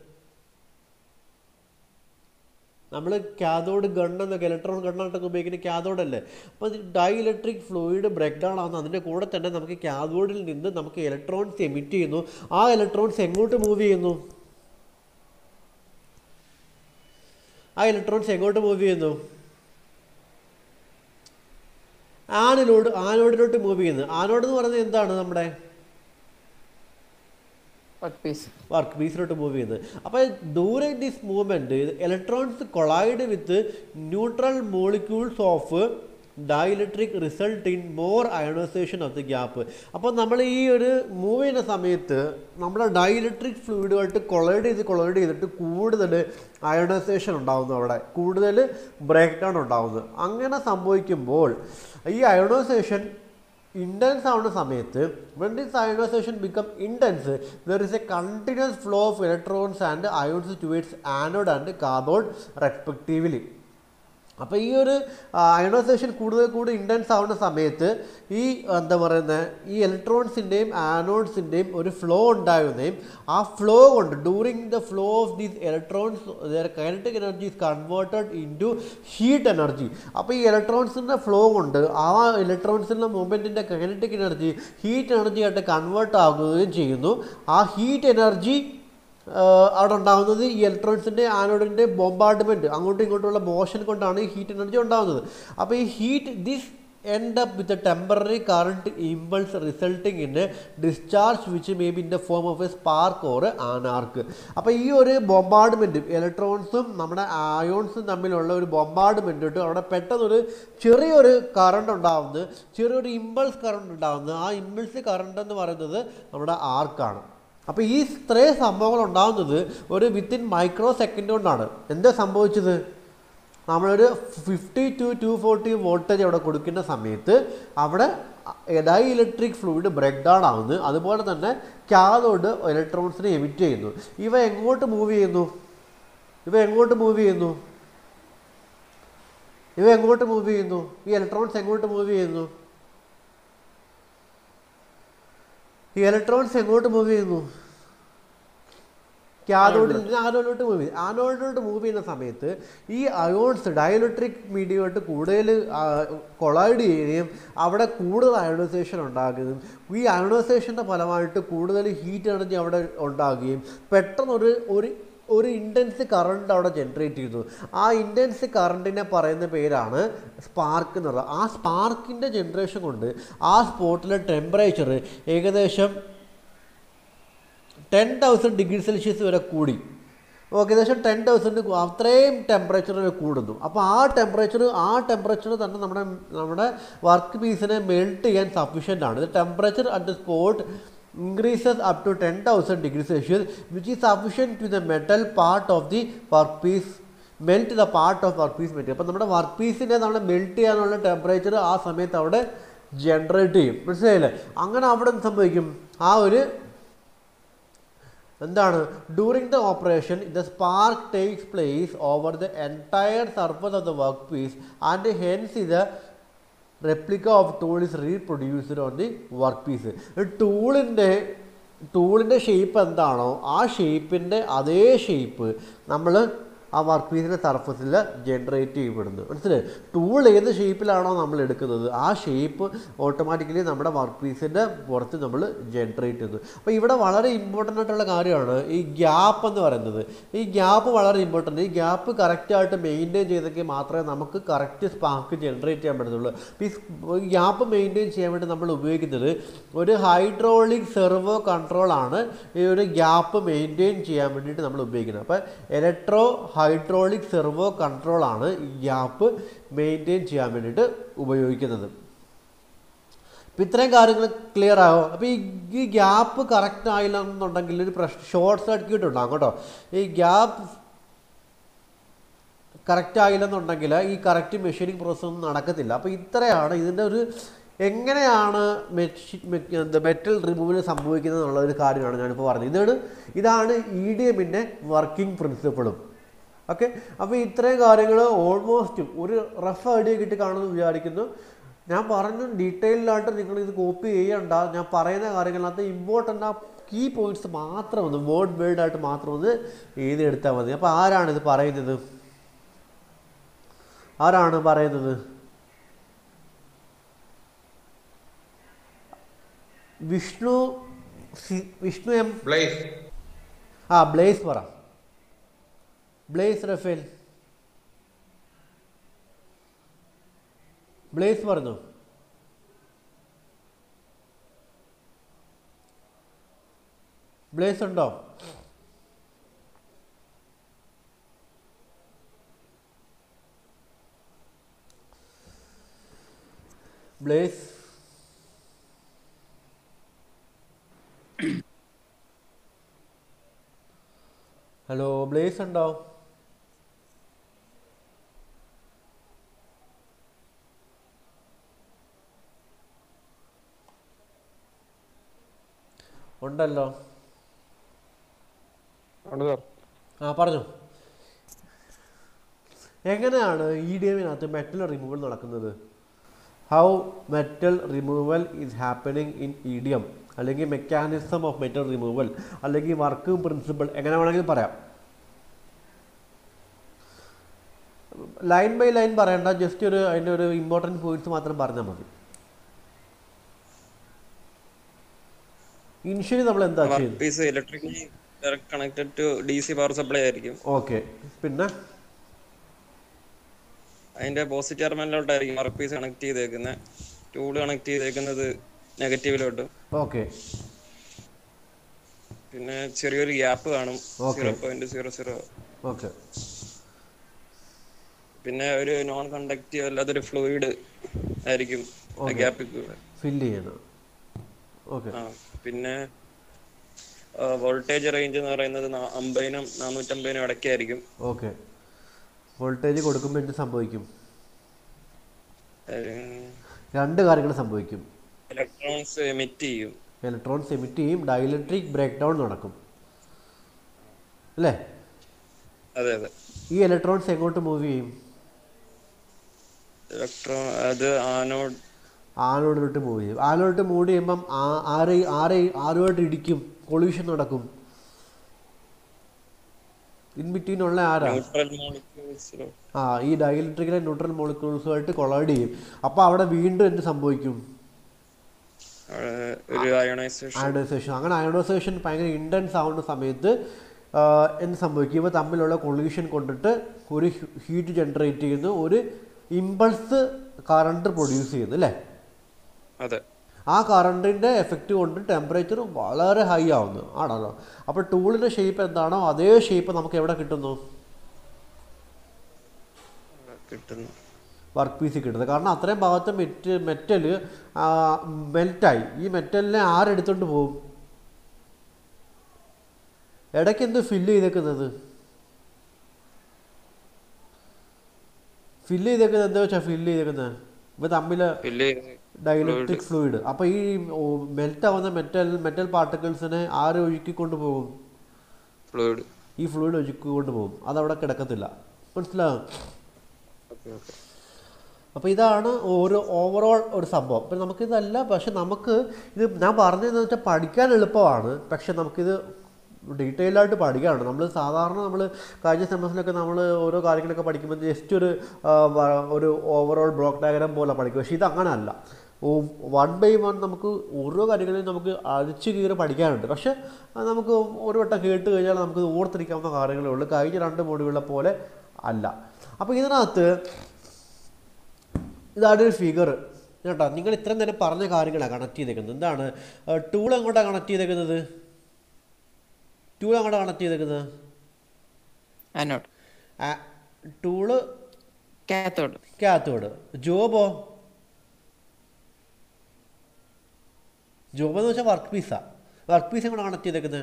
നമ്മൾ കാഥോഡ് ഗൺ എന്നൊക്കെ ഇലക്ട്രോൺ ഗണ്ണായിട്ടൊക്കെ ഉപയോഗിക്കുന്ന കാഥോഡ് അല്ലേ. അപ്പോൾ dielectric fluid break down ആകുന്ന അതിൻ്റെ കൂടെ തന്നെ നമുക്ക് കാഥോഡിൽ നിന്ന് നമുക്ക് ഇലക്ട്രോൺസ് എമിറ്റ് ചെയ്യുന്നു. ആ ഇലക്ട്രോൺസ് എങ്ങോട്ട് മൂവ് ചെയ്യുന്നു? ആ ഇലക്ട്രോൺസ് എങ്ങോട്ട് മൂവ് ചെയ്യുന്നു? ആനിലോട് ആനോഡിലോട്ട് മൂവ് ചെയ്യുന്നു. ആനോഡ് എന്ന് പറയുന്നത് എന്താണ്? നമ്മുടെ വർക്ക് പീസിലോട്ട് മൂവ് ചെയ്യുന്നത്. അപ്പോൾ during this movement electrons collide with neutral molecules of dielectric result in more ionisation of the gap. അപ്പോൾ നമ്മൾ ഈ ഒരു മൂവ് ചെയ്യുന്ന സമയത്ത് നമ്മുടെ ഡൈഇലക്ട്രിക് ഫ്ലൂയിഡുമായിട്ട് കൊളൈഡ് ചെയ്ത് കൊളൈഡ് ചെയ്തിട്ട് കൂടുതൽ അയണൈസേഷൻ ഉണ്ടാകുന്നു, അവിടെ കൂടുതൽ ബ്രേക്ക് ഡൗൺ ഉണ്ടാകുന്നു. അങ്ങനെ സംഭവിക്കുമ്പോൾ ഈ അയണൈസേഷൻ intense ആവുന്ന സമയത്ത് when this ionization become intense, there is a continuous flow of electrons and ions towards anode and cathode respectively. അപ്പോൾ ഈ ഒരു അയണൈസേഷൻ കൂടുതൽ കൂടുതൽ ഇൻറ്റൻസ് ആവുന്ന സമയത്ത് ഈ എന്താ പറയുന്നത് ഈ ഇലക്ട്രോൺസിൻ്റെയും ആനോഡ്സിൻ്റെയും ഒരു ഫ്ലോ ഉണ്ടാകുന്നതും ആ ഫ്ലോ കൊണ്ട് during the flow of these electrons their kinetic energy is converted into heat energy. അപ്പോൾ ഈ ഇലക്ട്രോൺസിൻ്റെ ഫ്ലോ കൊണ്ട് ആ ഇലക്ട്രോൺസിൻ്റെ മൂവ്മെൻറ്റിൻ്റെ കൈനറ്റിക് എനർജി ഹീറ്റ് എനർജി ആയിട്ട് കൺവേർട്ട് ആകുകയും ചെയ്യുന്നു. ആ ഹീറ്റ് എനർജി അവിടെ ഉണ്ടാകുന്നത് ഈ ഇലക്ട്രോൺസിൻ്റെ ആനോഡിൻ്റെ ബോംബാർഡ്മെൻറ്റ് അങ്ങോട്ടും ഇങ്ങോട്ടുള്ള മോഷൻ കൊണ്ടാണ് ഈ ഹീറ്റ് എനർജി ഉണ്ടാകുന്നത്. അപ്പോൾ ഈ heat this end up with a temporary current impulse resulting in a discharge which may be in the form of a spark or an arc. അപ്പോൾ ഈ ഒരു ബോംബാർഡ്മെൻറ്റ് ഇലക്ട്രോൺസും നമ്മുടെ അയോൺസും തമ്മിലുള്ള ഒരു ബോംബാർഡ്മെൻറ്റ് ഇട്ട് അവിടെ പെട്ടെന്നൊരു ചെറിയൊരു കറണ്ട് ഉണ്ടാകുന്നത്, ചെറിയൊരു ഇമ്പൾസ് കറണ്ട് ഉണ്ടാകുന്നത്. ആ ഇമ്പൾസ് കറണ്ട് എന്ന് പറയുന്നത് നമ്മുടെ ആർക്കാണ്. അപ്പോൾ ഈ ഇത്രയും സംഭവങ്ങൾ ഉണ്ടാകുന്നത് ഒരു വിത്തിൻ മൈക്രോ സെക്കൻഡ് കൊണ്ടാണ്. എന്താ സംഭവിച്ചത്? നമ്മളൊരു fifty to to forty voltage അവിടെ കൊടുക്കുന്ന സമയത്ത് അവിടെ dielectric fluid break down ആവുന്നു. അതുപോലെ തന്നെ കാഥോഡ് ഇലക്ട്രോൺസിനെ എമിറ്റ് ചെയ്യുന്നു. ഇവ എങ്ങോട്ട് മൂവ് ചെയ്യുന്നു? ഇവ എങ്ങോട്ട് മൂവ് ചെയ്യുന്നു? ഇവ എങ്ങോട്ട് മൂവ് ചെയ്യുന്നു? ഈ ഇലക്ട്രോൺസ് എങ്ങോട്ട് മൂവ് ചെയ്യുന്നു? ഈ ഇലക്ട്രോൺസ് എങ്ങോട്ട് മൂവ് ചെയ്യുന്നു? കാഥോഡിൽ നിന്ന് ആനോഡിലോട്ട് മൂവ് ചെയ്യും. ആനോഡിലോട്ട് മൂവ് ചെയ്യുന്ന സമയത്ത് ഈ അയോൺസ് ഡൈഇലക്ട്രിക് മീഡിയമായിട്ട് കൂടുതൽ കൊളൈഡ് ചെയ്യുകയും അവിടെ കൂടുതൽ അയണൈസേഷൻ ഉണ്ടാകുകയും ഈ അയണൈസേഷൻ്റെ ഫലമായിട്ട് കൂടുതൽ ഹീറ്റ് എനർജി അവിടെ ഉണ്ടാകുകയും പെട്ടെന്നൊരു ഒരു ഒരു ഇൻറ്റൻസ് കറണ്ട് അവിടെ ജനറേറ്റ് ചെയ്തു. ആ ഇൻറ്റൻസ് കറണ്ടിനെ പറയുന്ന പേരാണ് സ്പാർക്ക് എന്ന് പറയുന്നത്. ആ സ്പാർക്കിൻ്റെ ജനറേഷൻ കൊണ്ട് ആ സ്പോട്ടിലെ ടെമ്പറേച്ചർ ഏകദേശം ടെൻ തൗസൻഡ് ഡിഗ്രി സെൽഷ്യസ് വരെ കൂടി. ഏകദേശം ടെൻ തൗസൻഡ് അത്രയും ടെമ്പറേച്ചർ കൂടുന്നു. അപ്പോൾ ആ ടെമ്പറേച്ചർ ആ ടെമ്പറേച്ചർ തന്നെ നമ്മുടെ നമ്മുടെ വർക്ക് പീസിനെ മെൽറ്റ് ചെയ്യാൻ സഫീഷ്യൻ്റ് ആണ്. ഇത് temperature at the spot increases up to ten thousand degrees Celsius, which is sufficient to the metal part of the workpiece melt the part of workpiece material. അപ്പോൾ നമ്മുടെ work പീസിനെ നമ്മൾ melt ചെയ്യാനുള്ള temperature ആ സമയത്ത് അവിടെ generate ചെയ്യും. മനസ്സിലായില്ലേ? അങ്ങനെ അവിടെ സംഭവിക്കും ആ ഒരു എന്താണ് during the operation the spark takes place over the entire surface of the work piece and hence ഇത് replica of tool is reproduced on the workpiece. ടൂളിൻ്റെ ടൂളിൻ്റെ ഷേപ്പ് എന്താണോ ആ ഷേപ്പിൻ്റെ അതേ ഷേപ്പ് നമ്മൾ ആ വർക്ക് പീസിൻ്റെ സർഫസിൽ ജനറേറ്റ് ചെയ്യപ്പെടുന്നു. മനസ്സിലായി? ടൂൾ ഏത് ഷേപ്പിലാണോ നമ്മൾ എടുക്കുന്നത് ആ ഷേപ്പ് ഓട്ടോമാറ്റിക്കലി നമ്മുടെ വർക്ക് പീസിൻ്റെ പുറത്ത് നമ്മൾ ജനറേറ്റ് ചെയ്യുന്നു. അപ്പോൾ ഇവിടെ വളരെ ഇമ്പോർട്ടൻ്റ് ആയിട്ടുള്ള കാര്യമാണ് ഈ ഗ്യാപ്പ് എന്ന് പറയുന്നത്. ഈ ഗ്യാപ്പ് വളരെ ഇമ്പോർട്ടൻ്റ്. ഈ ഗ്യാപ്പ് കറക്റ്റായിട്ട് മെയിൻറ്റെയിൻ ചെയ്തെങ്കിൽ മാത്രമേ നമുക്ക് കറക്റ്റ് സ്പാർക്ക് ജനറേറ്റ് ചെയ്യാൻ പറ്റത്തുള്ളൂ. അപ്പോൾ ഈ ഗ്യാപ്പ് മെയിൻറ്റെയിൻ ചെയ്യാൻ വേണ്ടി നമ്മൾ ഉപയോഗിക്കുന്നത് ഒരു ഹൈഡ്രോളിക് സെർവോ കൺട്രോളാണ് ഈ ഒരു ഗ്യാപ്പ് മെയിൻറ്റെയിൻ ചെയ്യാൻ വേണ്ടിയിട്ട് നമ്മൾ ഉപയോഗിക്കുന്നത്. അപ്പോൾ ഇലക്ട്രോ ഹൈഡ്രോളിക് സെർവോ കൺട്രോളാണ് ഈ ഗ്യാപ്പ് മെയിൻറ്റെയിൻ ചെയ്യാൻ വേണ്ടിയിട്ട് ഉപയോഗിക്കുന്നത്. അപ്പോൾ ഇത്രയും കാര്യങ്ങൾ ക്ലിയർ ആകും. അപ്പോൾ ഈ ഈ ഗ്യാപ്പ് കറക്റ്റ് ആയില്ല എന്നുണ്ടെങ്കിൽ ഒരു പ്രശ്നം ഷോർട്ട് സർക്യൂട്ട് ഉണ്ടാകും കേട്ടോ. ഈ ഗ്യാപ്പ് കറക്റ്റ് ആയില്ലെന്നുണ്ടെങ്കിൽ ഈ കറക്റ്റ് മെഷീനിങ് പ്രോസസ്സ് ഒന്നും നടക്കത്തില്ല. അപ്പോൾ ഇത്രയാണ് ഇതിൻ്റെ ഒരു എങ്ങനെയാണ് മെറ്റൽ റിമൂവൽ സംഭവിക്കുന്നത് എന്നുള്ള ഒരു കാര്യമാണ് ഞാനിപ്പോൾ പറഞ്ഞത്. ഇതാണ് ഇതാണ് ഇ ഡി എമ്മിൻ്റെ വർക്കിംഗ് പ്രിൻസിപ്പിളും. ഓക്കെ, അപ്പോൾ ഇത്രയും കാര്യങ്ങൾ ഓൾമോസ്റ്റ് ഒരു റഫ് ഐഡിയ കിട്ടി കാണുമെന്ന് വിചാരിക്കുന്നു. ഞാൻ പറഞ്ഞു ഡീറ്റെയിലായിട്ട് നിങ്ങളിത് കോപ്പി ചെയ്യണ്ട. ഞാൻ പറയുന്ന കാര്യങ്ങളിനകത്ത് ഇമ്പോർട്ടൻ്റ് ആ കീ പോയിൻറ്റ്സ് മാത്രം ഒന്ന് വേർഡ് വേർഡായിട്ട് മാത്രം ഒന്ന് എഴുതിയെടുത്താൽ മതി. അപ്പോൾ ആരാണിത് പറയുന്നത്? ആരാണ് പറയുന്നത്? വിഷ്ണു വിഷ്ണു എം ആ ബ്ലേസ് പറ. ബ്ലേസ് റഫേൽ ബ്ലേസ് പറഞ്ഞു. ബ്ലേസ് ഉണ്ടോ? ബ്ലേസ് ഹലോ ബ്ലേസ് ഉണ്ടോ? ഉണ്ടല്ലോ. ആ പറഞ്ഞു. എങ്ങനെയാണ് ഇ ഡി എമ്മിനകത്ത് മെറ്റൽ റിമൂവൽ നടക്കുന്നത്? How metal removal is happening in E D M, അല്ലെങ്കിൽ മെക്കാനിസം ഓഫ് മെറ്റൽ റിമൂവൽ, അല്ലെങ്കിൽ വർക്കിംഗ് പ്രിൻസിപ്പിൾ, എങ്ങനെ വേണമെങ്കിലും പറയാം. ലൈൻ ബൈ ലൈൻ പറയണ്ട, ജസ്റ്റ് ഒരു അതിൻ്റെ ഒരു ഇമ്പോർട്ടൻറ്റ് പോയിന്റ്സ് മാത്രം പറഞ്ഞാൽ മതി. ഇനിഷ്യലി നമ്മൾ എന്താ ചെയ്യുന്നത്? ഓക്കെ, പിന്നെ അതിന്റെ പോസിറ്റീവ് ടെർമിനലിലോട്ടായിരിക്കും വർക്ക് പീസ് കണക്ട് ചെയ്തേക്കുന്നത്. ടൂൾ കണക്ട് ചെയ്തേക്കുന്നത് നെഗറ്റീവിലോട്ട്. ഓക്കെ, പിന്നെ ചെറിയൊരു ഗ്യാപ്പ് കാണും, zero point zero zero. Okay, പിന്നെ ഒരു നോൺ കണ്ടക്റ്റീവ് അല്ലാത്തൊരു ഫ്ലൂയിഡ് ആയിരിക്കും ഗ്യാപ്പിൽ ഫില്ല് ചെയ്യുന്നത്. ഓക്കെ, പിന്നെ വോൾട്ടേജ് റേഞ്ച് എന്ന് പറയുന്നത് അമ്പതിനും നാനൂറ്റമ്പതിനും ഇടയ്ക്കായിരിക്കും. ഓക്കെ, വോൾട്ടേജ് കൊടുക്കുമ്പോൾ എന്ത് സംഭവിക്കും? രണ്ട് കാര്യങ്ങൾ സംഭവിക്കും. ഇലക്ട്രോൺസ് എമിറ്റ് ചെയ്യും. ഇലക്ട്രോൺസ് എമിറ്റ് ചെയ്യും, ഡൈഇലക്ട്രിക് ബ്രേക്ക് ഡൗൺ നടക്കും, അല്ലേ? അതെ അതെ. ഈ ഇലക്ട്രോൺസ് എങ്ങോട്ട് മൂവ് ചെയ്യും? ഇലക്ട്രോൺ അത് ആനോഡ് ആനോഡിലോട്ട് മൂവ് ചെയ്യും. ആനോഡിലോട്ട് മൂവ് ചെയ്യുമ്പം ആരെ ആരെ ആരുമായിട്ട് ഇടിക്കും, കൊളീഷൻ നടക്കും. ഇൻ ബിറ്റ്വീൻ ഉള്ള ആരാ? ആ ഈ ഡൈഇലക്ട്രിക്കിലെ ന്യൂട്രൽ മോളിക്യൂൾസുമായിട്ട് കൊളൈഡ് ചെയ്യും. അപ്പോൾ അവിടെ വീണ്ടും എന്ത് സംഭവിക്കും? അയണൈസേഷൻ. അങ്ങനെ അയണൈസേഷൻ ഭയങ്കര ഇൻറ്റൻസ് ആവുന്ന സമയത്ത് എന്ത് സംഭവിക്കും? ഇവ തമ്മിലുള്ള കൊളീഷൻ കൊണ്ടിട്ട് ഒരു ഹീറ്റ് ജനറേറ്റ് ചെയ്യുന്നു, ഒരു ഇമ്പൾസ് കറണ്ട് പ്രൊഡ്യൂസ് ചെയ്യുന്നു, അല്ലേ? അതെ. ആ കറണ്ടിൻ്റെ എഫക്റ്റ് കൊണ്ട് ടെമ്പറേച്ചർ വളരെ ഹൈ ആവുന്നു, ആണല്ലോ. അപ്പോൾ ടൂളിൻ്റെ ഷേപ്പ് എന്താണോ അതേ ഷേപ്പ് നമുക്ക് എവിടെ കിട്ടുന്നു? കിട്ടുന്നു വർക്ക് പീസിൽ കിട്ടുന്നത്. കാരണം അത്രയും ഭാഗത്ത് മെറ്റ് മെറ്റൽ മെൽറ്റായി. ഈ മെറ്റലിനെ ആരെടുത്തോണ്ട് പോകും? ഇടയ്ക്ക് എന്ത് ഫില്ല് ചെയ്തേക്കുന്നത്? ഫില്ല് ചെയ്തേക്കുന്നത് എന്താ വെച്ചാൽ ഫില്ല് ചെയ്തേക്കുന്നത് ഇവ തമ്മിൽ ഡൈഇലക്ട്രിക് ഫ്ലൂയിഡ്. അപ്പോൾ ഈ മെൽറ്റ് ആവുന്ന മെറ്റൽ മെറ്റൽ പാർട്ടിക്കിൾസിനെ ആര് ഒഴുക്കിക്കൊണ്ട് പോകും? ഫ്ലൂയിഡ്. ഈ ഫ്ലൂയിഡ് ഒഴുക്കിക്കൊണ്ട് പോകും, അതവിടെ കിടക്കത്തില്ല. മനസ്സിലാകും? അപ്പോൾ ഇതാണ് ഒരു ഓവറോൾ ഒരു സംഭവം. അപ്പം നമുക്കിതല്ല, പക്ഷെ നമുക്ക് ഇത് ഞാൻ പറഞ്ഞതെന്ന് വെച്ചാൽ പഠിക്കാൻ എളുപ്പമാണ്, പക്ഷെ നമുക്കിത് ഡീറ്റെയിൽ ആയിട്ട് പഠിക്കാനുണ്ട്. നമ്മൾ സാധാരണ നമ്മൾ കഴിഞ്ഞ സെമസ്റ്ററിലൊക്കെ നമ്മൾ ഓരോ കാര്യങ്ങളൊക്കെ പഠിക്കുമ്പോൾ ജസ്റ്റ് ഒരു ഒരു ഓവറോൾ ബ്ലോക്ക് ഡയഗ്രാം പോലെ പഠിക്കും. പക്ഷേ ഇത് അങ്ങനെ അല്ല. വൺ ബൈ വൺ നമുക്ക് ഓരോ കാര്യങ്ങളിലും നമുക്ക് അടിച്ചു കീറി പഠിക്കാനുണ്ട്. പക്ഷെ നമുക്ക് ഒരു വട്ടം കേട്ട് കഴിഞ്ഞാൽ നമുക്ക് ഓർത്തിരിക്കാവുന്ന കാര്യങ്ങളേ ഉള്ളൂ. കഴിഞ്ഞ രണ്ട് മോഡുകളെ പോലെ അല്ല. അപ്പോൾ ഇതിനകത്ത് ഇതാണ് ഒരു ഫിഗർ കേട്ടോ. നിങ്ങൾ ഇത്രയും നേരം പറഞ്ഞ കാര്യങ്ങളാണ് കണക്ട് ചെയ്തേക്കുന്നത്. എന്താണ് ടൂൾ എങ്ങോട്ടാണ് കണക്ട് ചെയ്തേക്കുന്നത്? ടൂൾ അങ്ങോട്ട് കണക്ട് ചെയ്തേക്കുന്നത് ടൂള് കാത്തോഡ്. ജോബോ? ജോബ് എന്ന് വെച്ചാൽ വർക്ക് പീസാ. വർക്ക് പീസ് എങ്ങോട്ട് കണക്ട് ചെയ്തേക്കുന്നത്?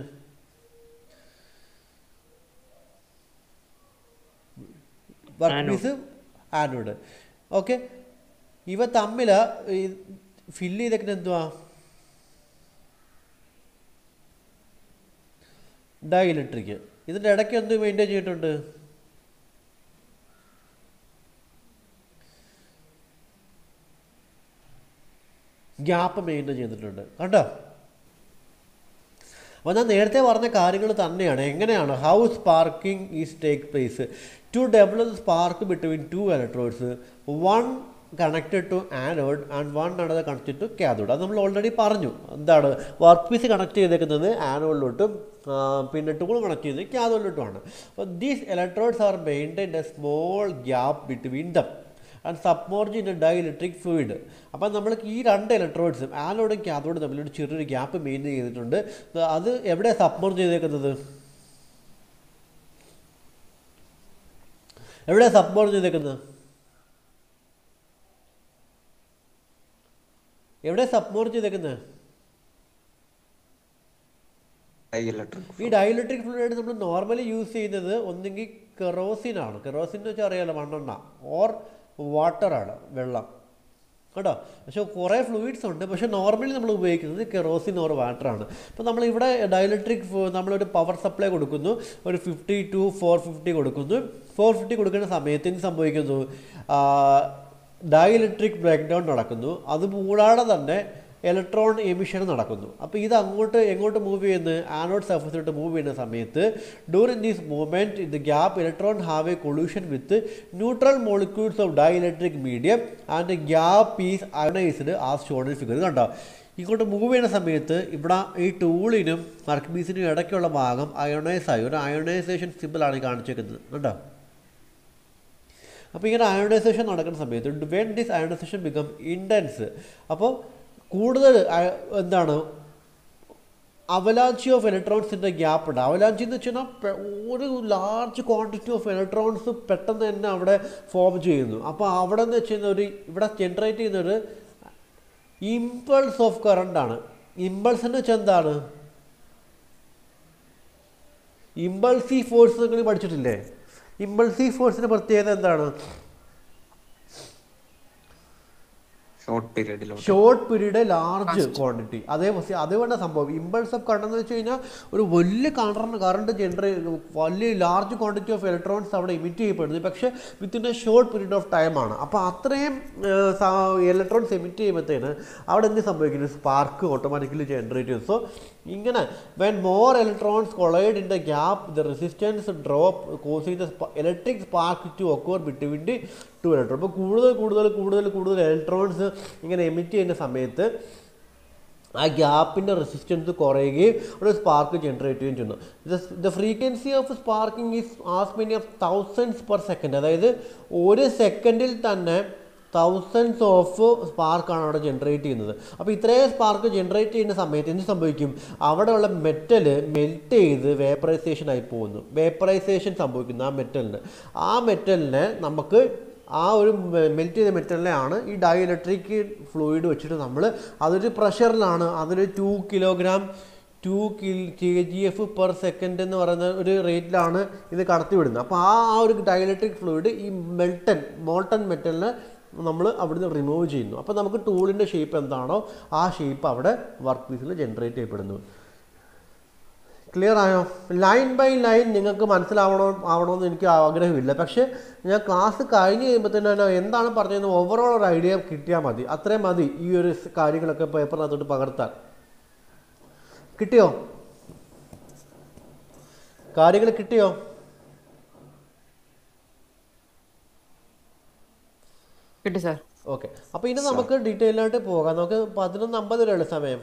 Work piece anode. ഓക്കെ, ഇവ തമ്മിൽ ഫില്ല് ചെയ്തേക്കുന്നത് എന്തുവാ? ഡൈഇലക്ട്രിക്. ഇതിൻ്റെ ഇടയ്ക്ക് എന്ത് മെയിൻറ്റെയിൻ ചെയ്തിട്ടുണ്ട്? ഗ്യാപ്പ് മെയിൻറ്റെയിൻ ചെയ്തിട്ടുണ്ട്. കണ്ടോ? അപ്പോൾ ഞാൻ നേരത്തെ പറഞ്ഞ കാര്യങ്ങൾ തന്നെയാണ്. എങ്ങനെയാണ് how sparking is take place to develop spark between two electrodes, one connected to anode and one another connected to cathode. അത് നമ്മൾ ഓൾറെഡി പറഞ്ഞു. എന്താണ് വർക്ക് പീസ് കണക്ട് ചെയ്തേക്കുന്നത് ആനോഡിലോട്ടും പിന്നെ ടൂൾ കണക്ട് ചെയ്തത് കാഥോഡിലോട്ടുമാണ്. അപ്പോൾ these electrodes are maintained a small gap between them and submerge in a dielectric fluid. അപ്പം നമ്മൾക്ക് ഈ രണ്ട് ഇലക്ട്രോഡ്സും ആനോഡും കാഥോഡും തമ്മിലൊരു ചെറിയൊരു ഗ്യാപ്പ് മെയിൻറ്റെയിൻ ചെയ്തിട്ടുണ്ട്. അത് എവിടെ സബ്മോർജ് ചെയ്തേക്കുന്നത്? എവിടെ സബ്മോർജ് ചെയ്തേക്കുന്നത്? എവിടെ സബ്മോർജ് ചെയ്തേക്കുന്നത്? ഈ ഡൈഇലക്ട്രിക് ഫ്ലൂയിഡ് നമ്മൾ നോർമലി യൂസ് ചെയ്യുന്നത് ഒന്നെങ്കിൽ കെറോസിൻ ആണ്. കെറോസിൻ എന്ന് വെച്ചാൽ അറിയാലോ, മണ്ണെണ്ണ, ഓർ വാട്ടറാണ്, വെള്ളം കേട്ടോ. പക്ഷെ കുറേ ഫ്ലൂയിഡ്സ് ഉണ്ട്, പക്ഷേ നോർമലി നമ്മൾ ഉപയോഗിക്കുന്നത് കെറോസിൻ ഓർ വാട്ടറാണ്. ഇപ്പോൾ നമ്മളിവിടെ ഡൈഇലക്ട്രിക് നമ്മളൊരു പവർ സപ്ലൈ കൊടുക്കുന്നു, ഒരു ഫിഫ്റ്റി ടു ഫോർ ഫിഫ്റ്റി കൊടുക്കുന്നു. ഫോർ ഫിഫ്റ്റി കൊടുക്കുന്ന സമയത്ത് എന്ത് സംഭവിക്കുന്നു? ഡൈഇലക്ട്രിക് ബ്രേക്ക് ഡൗൺ നടക്കുന്നു. അതുകൂടാതെ തന്നെ ഇലക്ട്രോൺ എമിഷൻ നടക്കുന്നു. അപ്പോൾ ഇത് അങ്ങോട്ട് എങ്ങോട്ട് മൂവ് ചെയ്യുന്നു? ആനോഡ് സർഫസിലോട്ട് മൂവ് ചെയ്യുന്ന സമയത്ത് during this movement in the gap electron have a collision with neutral molecules of dielectric medium and gap is ionised as shown in figure. കണ്ടോ, ഇങ്ങോട്ട് മൂവ് ചെയ്യുന്ന സമയത്ത് ഇവിടെ ഈ ടൂളിനും വർക്ക് പീസിനും ഇടയ്ക്കുള്ള ഭാഗം അയോണൈസ് ആയി, ഒരു അയോണൈസേഷൻ സിമ്പിളാണ് കാണിച്ചേക്കുന്നത് കേട്ടോ. അപ്പോൾ ഇങ്ങനെ അയോണൈസേഷൻ നടക്കുന്ന സമയത്ത് when this ionisation become intense, അപ്പോൾ കൂടുതൽ എന്താണ് അവലാഞ്ചി ഓഫ് ഇലക്ട്രോൺസിൻ്റെ ഗ്യാപ്പ് ഉണ്ട്. അവലാഞ്ചി എന്ന് വെച്ച് കഴിഞ്ഞാൽ ഒരു ലാർജ് ക്വാണ്ടിറ്റി ഓഫ് ഇലക്ട്രോൺസ് പെട്ടെന്ന് തന്നെ അവിടെ ഫോം ചെയ്യുന്നു. അപ്പോൾ അവിടെ എന്ന് വെച്ച് കഴിഞ്ഞാൽ ഒരു ഇവിടെ ജനറേറ്റ് ചെയ്യുന്നൊരു ഇമ്പൾസ് ഓഫ് കറണ്ട് ആണ്. ഇമ്പൾസ് എന്ന് വെച്ചാൽ എന്താണ്? ഇമ്പൾസീവ് ഫോഴ്സ് നിങ്ങൾ പഠിച്ചിട്ടില്ലേ? ഇമ്പൾസീവ് ഫോഴ്സിൻ്റെ പ്രത്യേകത എന്താണ്? Short period short period large quantity. അതേ അതേപോലെ സംഭവം ഇമ്പൾസ് ഓഫ് കറണ്ട് എന്ന് വെച്ച് കഴിഞ്ഞാൽ ഒരു വലിയ കറണ്ട് കറണ്ട് ജനറേറ്റ് വലിയ ലാർജ് ക്വാണ്ടിറ്റി ഓഫ് ഇലക്ട്രോൺസ് അവിടെ ഇമിറ്റ് ചെയ്യപ്പെടുന്നത്, പക്ഷേ within a short period of ടൈമാണ്. അപ്പോൾ അത്രയും ഇലക്ട്രോൺസ് എമിറ്റ് ചെയ്യുമ്പോഴത്തേന് അവിടെ എന്ത് സംഭവിക്കുന്നു? സ്പാർക്ക് ഓട്ടോമാറ്റിക്കലി ജനറേറ്റ് ചെയ്യും. സോ ഇങ്ങനെ when more electrons collide in the gap the resistance drop causing the electric spark to occur between the two electron. അപ്പോൾ കൂടുതൽ കൂടുതൽ കൂടുതൽ കൂടുതൽ ഇലക്ട്രോൺസ് ഇങ്ങനെ എമിറ്റ് ചെയ്യുന്ന സമയത്ത് ആ ഗ്യാപ്പിൻ്റെ റെസിസ്റ്റൻസ് കുറയുകയും ഒരു സ്പാർക്ക് ജനറേറ്റ് ചെയ്യുകയും ചെയ്യുന്നു. The frequency of sparking is as many of thousands per second. അതായത് ഒരു സെക്കൻഡിൽ തന്നെ തൗസൻഡ്സ് ഓഫ് സ്പാർക്കാണ് അവിടെ ജനറേറ്റ് ചെയ്യുന്നത്. അപ്പോൾ ഇത്രയും സ്പാർക്ക് ജനറേറ്റ് ചെയ്യുന്ന സമയത്ത് എന്ത് സംഭവിക്കും? അവിടെയുള്ള മെറ്റൽ മെൽറ്റ് ചെയ്ത് വേപ്പറൈസേഷൻ ആയി പോകുന്നു. വേപ്പറൈസേഷൻ സംഭവിക്കുന്നു ആ മെറ്റലിന്. ആ മെറ്റലിനെ നമുക്ക് ആ ഒരു മെൽറ്റ് ചെയ്ത മെറ്റലിനെയാണ് ഈ ഡൈ ഇലക്ട്രിക് ഫ്ലൂയിഡ് വെച്ചിട്ട് നമ്മൾ അതൊരു പ്രഷറിലാണ്, അതൊരു two kilogram two K G F per second എന്ന് പറയുന്ന ഒരു റേറ്റിലാണ് ഇത് കടത്തി വിടുന്നത്. അപ്പോൾ ആ ആ ഒരു ഡൈ ഇലക്ട്രിക് ഫ്ലൂയിഡ് ഈ മെൽട്ടൻ മോൾട്ടൺ മെറ്റലിനെ നമ്മൾ അവിടുന്ന് റിമൂവ് ചെയ്യുന്നു. അപ്പോൾ നമുക്ക് ടൂളിൻ്റെ ഷേപ്പ് എന്താണോ ആ ഷേപ്പ് അവിടെ വർക്ക് പീസിൽ ജനറേറ്റ് ചെയ്യപ്പെടുന്നു. ക്ലിയർ ആയോ? ലൈൻ ബൈ ലൈൻ നിങ്ങൾക്ക് മനസ്സിലാവണോ ആവണമെന്ന് എനിക്ക് ആഗ്രഹമില്ല, പക്ഷേ ഞാൻ ക്ലാസ് കഴിഞ്ഞ് കഴിയുമ്പോൾ തന്നെ എന്താണ് പറഞ്ഞതെന്ന് ഓവറോൾ ഒരു ഐഡിയ കിട്ടിയാൽ മതി. അത്രയും മതി ഈ ഒരു കാര്യങ്ങളൊക്കെ പേപ്പറിനകത്തോട്ട് പകർത്താൻ. കിട്ടിയോ? കാര്യങ്ങൾ കിട്ടിയോ? കിട്ടി സാർ. ഓക്കെ, അപ്പോൾ ഇനി നമുക്ക് ഡീറ്റെയിൽ ആയിട്ട് പോകാം. നമുക്ക് പതിനൊന്ന് അമ്പത് വരെയുള്ള സമയം.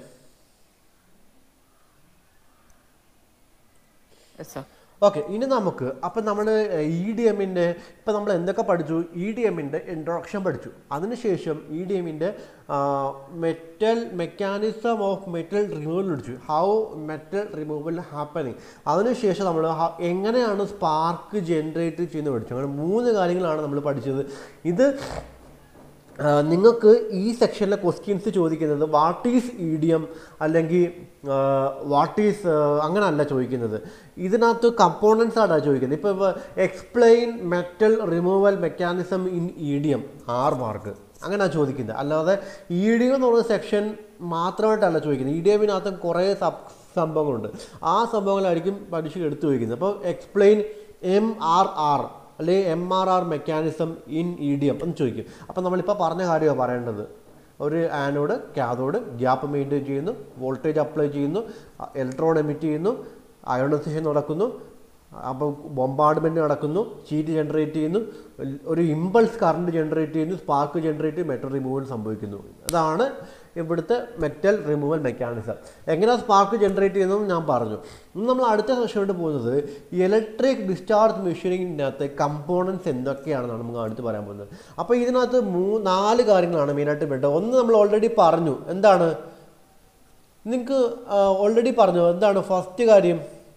ഓക്കെ, ഇനി നമുക്ക് അപ്പം നമ്മൾ ഇ ഡി എമ്മിൻ്റെ ഇപ്പം നമ്മൾ എന്തൊക്കെ പഠിച്ചു? ഇ ഡി എമ്മിൻ്റെ ഇൻട്രൊഡക്ഷൻ പഠിച്ചു. അതിനുശേഷം ഇ ഡി എമ്മിൻ്റെ metal mechanism of metal removal പഠിച്ചു. How metal removal happening. അതിനുശേഷം നമ്മൾ എങ്ങനെയാണ് സ്പാർക്ക് ജനറേറ്റ് ചെയ്യുന്നത് പഠിച്ചു. അങ്ങനെ മൂന്ന് കാര്യങ്ങളാണ് നമ്മൾ പഠിച്ചത്. ഇത് നിങ്ങൾക്ക് ഈ സെക്ഷനിലെ ക്വസ്റ്റ്യൻസ് ചോദിക്കുന്നത് what is E D M അല്ലെങ്കിൽ വാട്ട് ഈസ് അങ്ങനെ അല്ല ചോദിക്കുന്നത്. ഇതിനകത്ത് കമ്പോണൻസ് ആണ് ചോദിക്കുന്നത്. ഇപ്പോൾ explain metal removal mechanism in E D M ആറ് മാർക്ക് അങ്ങനെയാണ് ചോദിക്കുന്നത്. അല്ലാതെ ഇ ഡി എം എന്ന് പറയുന്ന സെക്ഷൻ മാത്രമായിട്ടല്ല ചോദിക്കുന്നത്. ഇ ഡി എമ്മിനകത്ത് കുറേ സബ് സംഭവങ്ങളുണ്ട്. ആ സംഭവങ്ങളായിരിക്കും പരീക്ഷ എടുത്തു ചോദിക്കുന്നത്. അപ്പോൾ എക്സ്പ്ലെയിൻ എം ആർ ആർ അല്ലെങ്കിൽ M R R mechanism in E D M എന്ന് ചോദിക്കും. അപ്പോൾ നമ്മളിപ്പോൾ പറഞ്ഞ കാര്യമാണ് പറയേണ്ടത്. ഒരു ആനോഡ് കാഥോഡ് ഗ്യാപ്പ് മെയിൻറ്റെയിൻ ചെയ്യുന്നു, വോൾട്ടേജ് അപ്ലൈ ചെയ്യുന്നു, ഇലക്ട്രോൺ എമിറ്റ് ചെയ്യുന്നു, അയോണൈസേഷൻ നടക്കുന്നു, അപ്പോൾ ബോംബാർഡ്മെൻറ്റ് നടക്കുന്നു, ചീറ്റ് ജനറേറ്റ് ചെയ്യുന്നു, ഒരു ഇമ്പൾസ് കറണ്ട് ജനറേറ്റ് ചെയ്യുന്നു, സ്പാർക്ക് ജനറേറ്റ് ചെയ്ത് മെറ്റൽ റിമൂവൽ സംഭവിക്കുന്നു. അതാണ് ഇവിടുത്തെ മെറ്റൽ റിമൂവൽ മെക്കാനിസം. എങ്ങനെയാണ് സ്പാർക്ക് ജനറേറ്റ് ചെയ്യുന്നതെന്ന് ഞാൻ പറഞ്ഞു. ഇന്ന് നമ്മൾ അടുത്ത സെഷനോട്ട് പോകുന്നത് ഇലക്ട്രിക് ഡിസ്ചാർജ് മെഷീനിങ്ങിനകത്ത് കമ്പോണൻസ് എന്തൊക്കെയാണെന്നാണ് നമുക്ക് അടുത്ത് പറയാൻ പോകുന്നത്. അപ്പോൾ ഇതിനകത്ത് മൂ നാല് കാര്യങ്ങളാണ് മെയിനായിട്ട് വേണ്ടത്. ഒന്ന് നമ്മൾ ഓൾറെഡി പറഞ്ഞു. എന്താണ്? നിങ്ങൾക്ക് ഓൾറെഡി പറഞ്ഞു. എന്താണ് ഫസ്റ്റ് കാര്യം?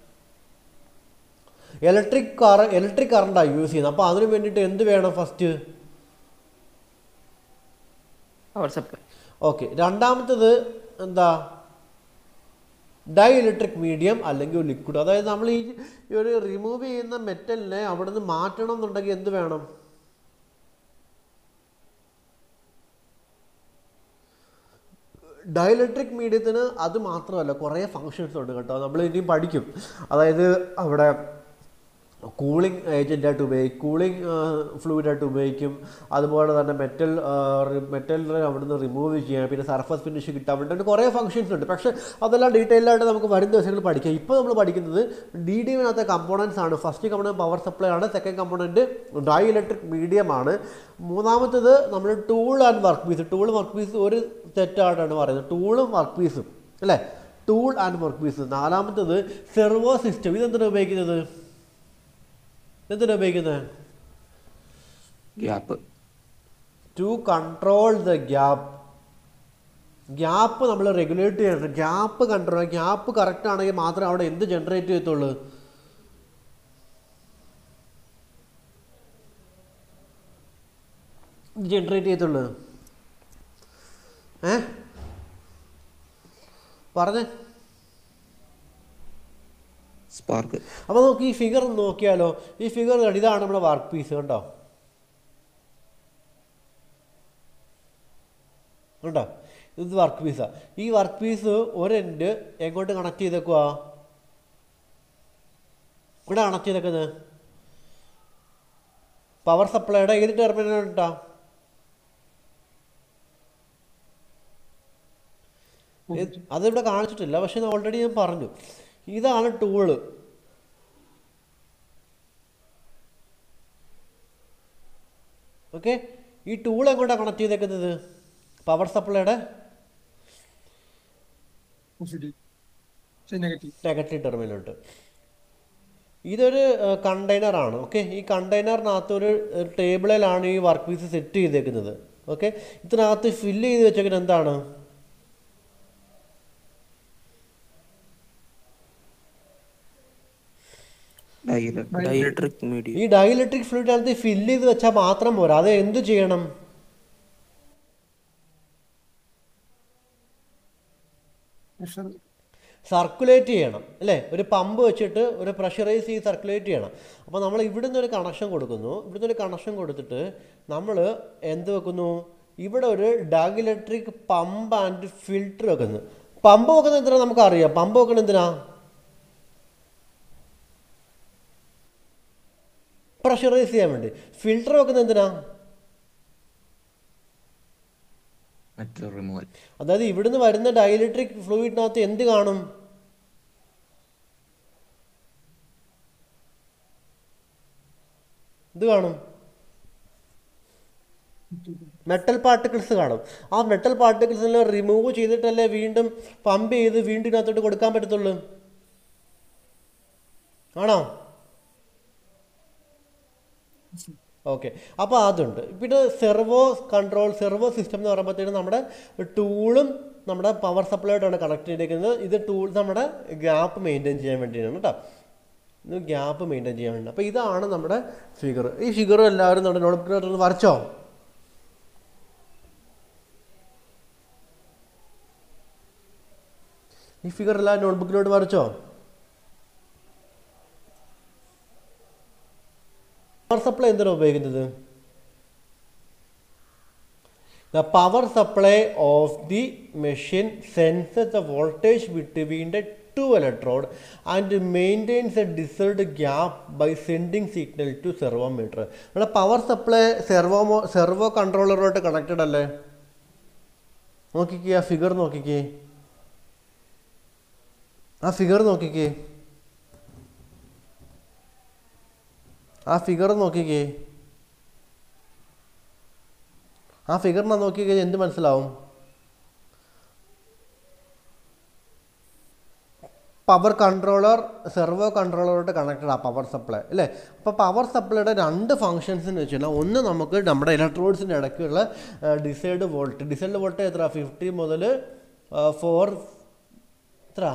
ഇലക്ട്രിക് കറ ഇലക്ട്രിക് കറണ്ടാണ് യൂസ് ചെയ്യുന്നത്. അപ്പോൾ അതിന് വേണ്ടിയിട്ട് എന്ത് വേണം? First power supply. ഓക്കെ, രണ്ടാമത്തത് എന്താ? ഡൈ ഇലക്ട്രിക് മീഡിയം അല്ലെങ്കിൽ ഒരു ലിക്വിഡ്. അതായത് നമ്മൾ ഈ ഒരു റിമൂവ് ചെയ്യുന്ന മെറ്റലിനെ അവിടെ നിന്ന് മാറ്റണം എന്നുണ്ടെങ്കിൽ എന്ത് വേണം? ഡൈഇലക്ട്രിക് മീഡിയത്തിന് അത് മാത്രമല്ല, കുറേ ഫങ്ഷൻസ് ഉണ്ട് കേട്ടോ, നമ്മൾ ഇനിയും പഠിക്കും. അതായത് അവിടെ കൂളിംഗ് ഏജൻറ്റായിട്ട് ഉപയോഗിക്കും, കൂളിംഗ് ഫ്ലൂയിഡായിട്ട് ഉപയോഗിക്കും, അതുപോലെ തന്നെ മെറ്റൽ മെറ്റലിനെ അവിടുന്ന് റിമൂവ് ചെയ്യാം, പിന്നെ സർഫസ് ഫിനിഷ് കിട്ടാൻ വേണ്ടിയിട്ട് കുറേ ഫങ്ഷൻസ് ഉണ്ട്. പക്ഷേ അതെല്ലാം ഡീറ്റെയിൽ ആയിട്ട് നമുക്ക് വരും ദിവസങ്ങളിൽ പഠിക്കാം. ഇപ്പോൾ നമ്മൾ പഠിക്കുന്നത് ഡി ഡി എമ്മിനകത്തെ കമ്പോണൻസ് ആണ്. ഫസ്റ്റ് കമ്പോണൻറ്റ് പവർ സപ്ലൈ ആണ്, second component dielectric medium ആണ്, മൂന്നാമത്തത് നമ്മൾ tool and work piece. Tool work piece ഒരു തെറ്റായിട്ടാണ് പറയുന്നത്, ടൂളും വർക്ക് പീസും അല്ലേ, ടൂൾ ആൻഡ് വർക്ക് പീസ്. നാലാമത്തത് സെർവോ സിസ്റ്റം. ഇതെന്തിനാണ് ഉപയോഗിക്കുന്നത്? എന്തിനാ ഉപയോഗിക്കുന്നത്? Gap. To control the gap. Gap നമ്മൾ റെഗുലേറ്റ് ചെയ്യണം. ഗ്യാപ്പ് കൺട്രോൾ, ഗ്യാപ്പ് കറക്റ്റ് ആണെങ്കിൽ മാത്രമേ അവിടെ എന്ത് ജനറേറ്റ് ചെയ്യത്തുള്ളൂ? ജനറേറ്റ് ചെയ്യത്തുള്ളൂ. ഏ പറഞ്ഞേ. സ്പാർക്ക്. അപ്പോൾ നമുക്ക് ഈ ഫിഗർ നോക്കിയാലോ. ഈ ഫിഗർ ഇതാണ് നമ്മുടെ വർക്ക് പീസ് കണ്ടോ, കണ്ടോ? ഇത് വർക്ക് പീസാണ്. ഈ വർക്ക് പീസ് ഒരെൻഡ് എങ്ങോട്ട് കണക്ട് ചെയ്തേക്കുക? ഇവിടെ കണക്ട് ചെയ്തേക്കുന്നത് പവർ സപ്ലൈയുടെ ഏത് ടെർമിനൽ ഉണ്ടാ? അതിവിടെ കാണിച്ചിട്ടില്ല, പക്ഷെ ഓൾറെഡി ഞാൻ പറഞ്ഞു. ഇതാണ് ടൂള്. ഓക്കെ, ഈ ടൂൾ എങ്ങോട്ടാണ് കണക്ട് ചെയ്തേക്കുന്നത്? പവർ സപ്ലൈയുടെ നെഗറ്റീവ് ടെർമിനലോട്ട്. ഇതൊരു കണ്ടെയ്നറാണ്. ഓക്കെ, ഈ കണ്ടെയ്നറിനകത്തൊരു ടേബിളിലാണ് ഈ വർക്ക് പീസ് സെറ്റ് ചെയ്തേക്കുന്നത്. ഓക്കെ, ഇതിനകത്ത് ഫില്ല് ചെയ്ത് വെച്ചേക്കുന്നത് എന്താണ്? ഈ ഡൈഇലക്ട്രിക് ഫ്ലൂയിഡിനകത്ത് ഫില്ല് ചെയ്ത് വെച്ചാൽ മാത്രം പോരാ, അത് എന്ത് ചെയ്യണം? സർക്കുലേറ്റ് ചെയ്യണം അല്ലേ? ഒരു പമ്പ് വെച്ചിട്ട് ഒരു പ്രഷറൈസ് ചെയ്ത് സർക്കുലേറ്റ് ചെയ്യണം. അപ്പോൾ നമ്മൾ ഇവിടുന്ന് ഒരു കണക്ഷൻ കൊടുക്കുന്നു. ഇവിടുന്ന് ഒരു കണക്ഷൻ കൊടുത്തിട്ട് നമ്മൾ എന്ത് വെക്കുന്നു? ഇവിടെ ഒരു ഡൈഇലക്ട്രിക് പമ്പ് ആൻഡ് ഫിൽറ്റർ വെക്കുന്നു. പമ്പ് വെക്കുന്നത് എന്തിനാ നമുക്കറിയാം. പമ്പ് വെക്കുന്നത് എന്തിനാ? പ്രഷറൈസ് ചെയ്യാൻ വേണ്ടി. ഫിൽറ്റർ വെക്കുന്നത് എന്തിനാ? അതായത് ഇവിടുന്ന് വരുന്ന ഡൈഇലക്ട്രിക് ഫ്ലൂയിഡിനകത്ത് എന്ത് കാണും? ഇത് കാണും, മെറ്റൽ പാർട്ടിക്കിൾസ് കാണും. ആ മെറ്റൽ പാർട്ടിക്കിൾസിനെ റിമൂവ് ചെയ്തിട്ടല്ലേ വീണ്ടും പമ്പ് ചെയ്ത് വീണ്ടും ഇതിനകത്തോട്ട് കൊടുക്കാൻ പറ്റത്തുള്ളൂ. ആണോ? ഓക്കെ, അപ്പോൾ അതുണ്ട്. പിന്നെ സെർവോ കൺട്രോൾ, സെർവോ സിസ്റ്റം എന്ന് പറയുമ്പോഴത്തേക്കും നമ്മുടെ ടൂളും നമ്മുടെ പവർ സപ്ലൈയോടാണ് കണക്ട് ചെയ്തിരിക്കുന്നത്. ഇത് ടൂൾ നമ്മുടെ ഗ്യാപ്പ് മെയിൻറ്റെയിൻ ചെയ്യാൻ വേണ്ടിയാണ് കേട്ടോ. ഇത് ഗ്യാപ്പ് മെയിൻറ്റെയിൻ ചെയ്യാൻ വേണ്ടി. അപ്പോൾ ഇതാണ് നമ്മുടെ ഫിഗർ. ഈ ഫിഗർ എല്ലാവരും നമ്മുടെ നോട്ട്ബുക്കിലോട്ട് വരച്ചോ? ഈ ഫിഗർ എല്ലാം നോട്ട്ബുക്കിലോട്ട് വരച്ചോ? പവർ സപ്ലൈ എന്തിനാണ് ഉപയോഗിക്കുന്നത്? The power supply of the machine senses the voltage between the two electrode and maintains a desired gap by sending signal to servometer. നമ്മുടെ പവർ സപ്ലൈ സെർവോ സെർവോ കൺട്രോളറുമായിട്ട് connected അല്ലേ? നോക്കിക്കേ, ആ figure നോക്കിക്കേ, ആ figure നോക്കിക്കേ, ആ ഫിഗർ നോക്കിക്കേ, ആ ഫിഗറിനെ നോക്കിക്കേ, എന്ത് മനസ്സിലാവും? പവർ കൺട്രോളർ സെർവോ കൺട്രോളറോട്ട് കണക്റ്റഡ് ആ പവർ സപ്ലൈ അല്ലേ? അപ്പോൾ പവർ സപ്ലൈയുടെ രണ്ട് ഫങ്ഷൻസിന് വെച്ചാൽ ഒന്ന് നമുക്ക് നമ്മുടെ ഇലക്ട്രോഡ്സിൻ്റെ ഇടയ്ക്കുള്ള ഡിസൈഡ് വോൾട്ട്, ഡിസൈഡ് വോൾട്ട് എത്ര? ഫിഫ്റ്റി മുതൽ ഫോർ എത്ര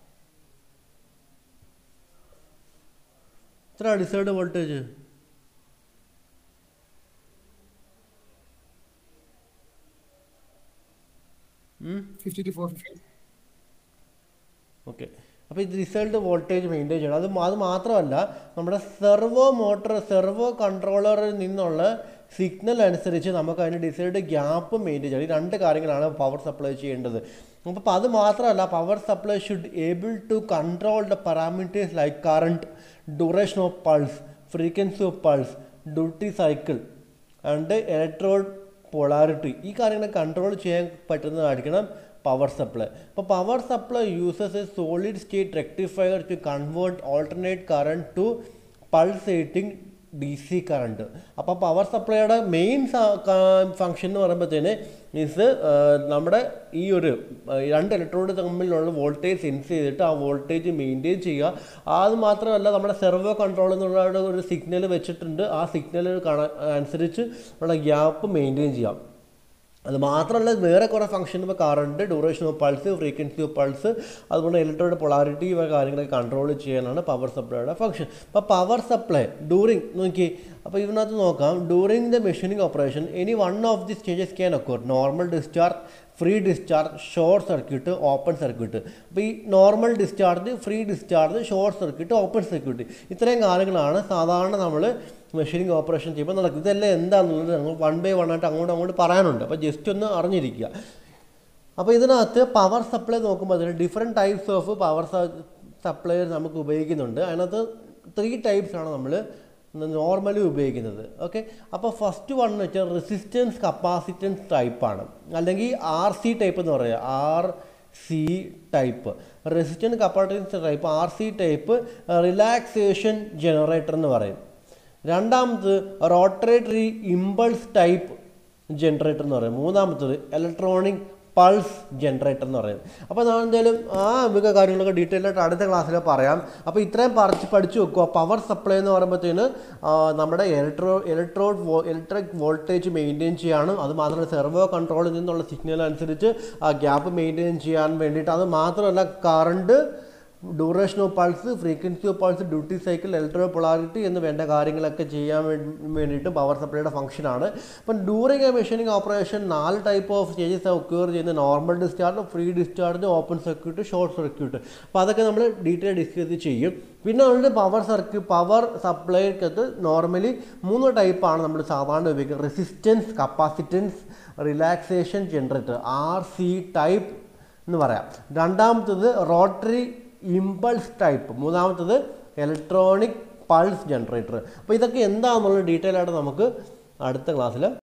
എത്ര desired voltage? Fifty to four fifty. Okay, അപ്പോൾ ഇത് റിസൾട്ട് വോൾട്ടേജ് മെയിൻറ്റെയിൻ ചെയ്യണം. അത് അത് മാത്രമല്ല നമ്മുടെ സെർവോ മോട്ടർ സെർവോ കൺട്രോളറിൽ നിന്നുള്ള സിഗ്നൽ അനുസരിച്ച് നമുക്ക് അതിന് ഡിസൈഡ് ഗ്യാപ്പ് മെയിൻറ്റെയിൻ ചെയ്യണം. ഈ രണ്ട് കാര്യങ്ങളാണ് പവർ സപ്ലൈ ചെയ്യേണ്ടത്. അപ്പോൾ അത് മാത്രമല്ല, power supply should able to control the parameters like current, duration of pulse, frequency of pulse, duty cycle and electrode polarity. ഈ കാര്യങ്ങൾ കൺട്രോൾ ചെയ്യാൻ പറ്റുന്നതായിരിക്കണം പവർ സപ്ലൈ. അപ്പോൾ power supply uses a solid state rectifier to convert alternate current to pulsating D C current. അപ്പോൾ power സപ്ലൈയുടെ main function എന്ന് പറയുമ്പോഴത്തേന് means നമ്മുടെ ഈ ഒരു രണ്ട് ഇലക്ട്രോഡ് തമ്മിലുള്ള വോൾട്ടേജ് സെൻസ് ചെയ്തിട്ട് ആ വോൾട്ടേജ് മെയിൻറ്റെയിൻ ചെയ്യുക. അത് മാത്രമല്ല, നമ്മുടെ സെർവോ കൺട്രോൾ എന്നുള്ള ഒരു സിഗ്നൽ വെച്ചിട്ടുണ്ട്. ആ സിഗ്നൽ അനുസരിച്ച് ഉള്ള ഗ്യാപ്പ് മെയിൻറ്റെയിൻ ചെയ്യാം. അത് മാത്രമല്ല, വേറെ കുറേ ഫംഗ്ഷൻ ഇപ്പോൾ current, duration of pulse, frequency of pulse, അതുപോലെ ഇലക്ട്രോഡ് പൊളാരിറ്റി ഇവ കാര്യങ്ങളൊക്കെ കൺട്രോൾ ചെയ്യാനാണ് പവർ സപ്ലൈയുടെ ഫംഗ്ഷൻ. അപ്പോൾ പവർ സപ്ലൈ ഡ്യൂറിങ് നോക്കി, അപ്പോൾ ഇതിനകത്ത് നോക്കാം, during the machining operation any one of the stages can occur. Normal discharge, free discharge, short circuit, open circuit. അപ്പോൾ ഈ normal discharge, free discharge, short circuit, open circuit, ഇത്രയും കാര്യങ്ങളാണ് സാധാരണ നമ്മൾ മെഷീനിങ് ഓപ്പറേഷൻ ചെയ്യുമ്പോൾ നടക്കും. ഇതെല്ലാം എന്താണെന്നുള്ളത് ഞങ്ങൾ വൺ ബൈ വൺ ആയിട്ട് അങ്ങോട്ട് അങ്ങോട്ട് പറയാനുണ്ട്. അപ്പോൾ ജസ്റ്റ് ഒന്ന് അറിഞ്ഞിരിക്കുക. അപ്പോൾ ഇതിനകത്ത് പവർ സപ്ലൈ നോക്കുമ്പോൾ അതിന് different types of power supply നമുക്ക് ഉപയോഗിക്കുന്നുണ്ട്. അതിനകത്ത് ത്രീ ടൈപ്സാണ് നമ്മൾ നോർമലി ഉപയോഗിക്കുന്നത്. ഓക്കെ, അപ്പോൾ ഫസ്റ്റ് വൺ എന്ന് വെച്ചാൽ റെസിസ്റ്റൻസ് കപ്പാസിറ്റൻസ് ടൈപ്പാണ്, അല്ലെങ്കിൽ ആർ സി ടൈപ്പ് എന്ന് പറയുക. R C type, resistance capacitance type, R C type relaxation generator എന്ന് പറയും. രണ്ടാമത് റോട്ടറേറ്ററി ഇമ്പൾസ് ടൈപ്പ് ജനറേറ്റർ എന്ന് പറയും. മൂന്നാമത്തത് ഇലക്ട്രോണിക് പൾസ് ജനറേറ്റർ എന്ന് പറയും. അപ്പോൾ ഞാൻ എന്തായാലും ആ മിക്ക കാര്യങ്ങളൊക്കെ ഡീറ്റെയിൽ ആയിട്ട് അടുത്ത ക്ലാസ്സിൽ പറയാം. അപ്പോൾ ഇത്രയും പറിച്ച് പഠിച്ചു വെക്കുക. പവർ സപ്ലൈ എന്ന് പറയുമ്പോഴത്തേന് നമ്മുടെ ഇലക്ട്രോ ഇലക്ട്രോഡ് വോ ഇലക്ട്രിക് വോൾട്ടേജ് മെയിൻറ്റെയിൻ ചെയ്യാനും, അത് മാത്രമല്ല സെർവോ കൺട്രോളിൽ നിന്നുള്ള സിഗ്നൽ അനുസരിച്ച് ആ ഗ്യാപ്പ് മെയിൻറ്റെയിൻ ചെയ്യാൻ വേണ്ടിയിട്ട്, അത് മാത്രമല്ല current, duration of pulse, frequency of pulse, duty cycle, electro polarity എന്ന് വേണ്ട കാര്യങ്ങളൊക്കെ ചെയ്യാൻ വേണ്ടിയിട്ട് പവർ സപ്ലൈയുടെ ഫംഗ്ഷനാണ്. അപ്പം ഡ്യൂറിങ് എ മെഷീനിങ് ഓപ്പറേഷൻ നാല് ടൈപ്പ് ഓഫ് സ്റ്റേജസ് ഒക്യൂർ ചെയ്യുന്ന normal discharge, free discharge, open circuit, short circuit. അപ്പോൾ അതൊക്കെ നമ്മൾ ഡീറ്റെയിൽ ഡിസ്കസ് ചെയ്യും. പിന്നെ നമ്മുടെ പവർ സർക്യൂട്ട് പവർ സപ്ലൈക്കകത്ത് നോർമലി മൂന്ന് ടൈപ്പാണ് നമ്മൾ സാധാരണ ഉപയോഗിക്കുന്നത്. Resistance capacitance relaxation generator, R C type എന്ന് പറയാം. രണ്ടാമത്തത് റോട്ടറി ഇമ്പൾസ് ടൈപ്പ്, മൂന്നാമത്തത് ഇലക്ട്രോണിക് പൾസ് ജനറേറ്റർ. അപ്പോൾ ഇതൊക്കെ എന്താണെന്നുള്ള ഡീറ്റെയിൽ ആയിട്ട് നമുക്ക് അടുത്ത ക്ലാസ്സിൽ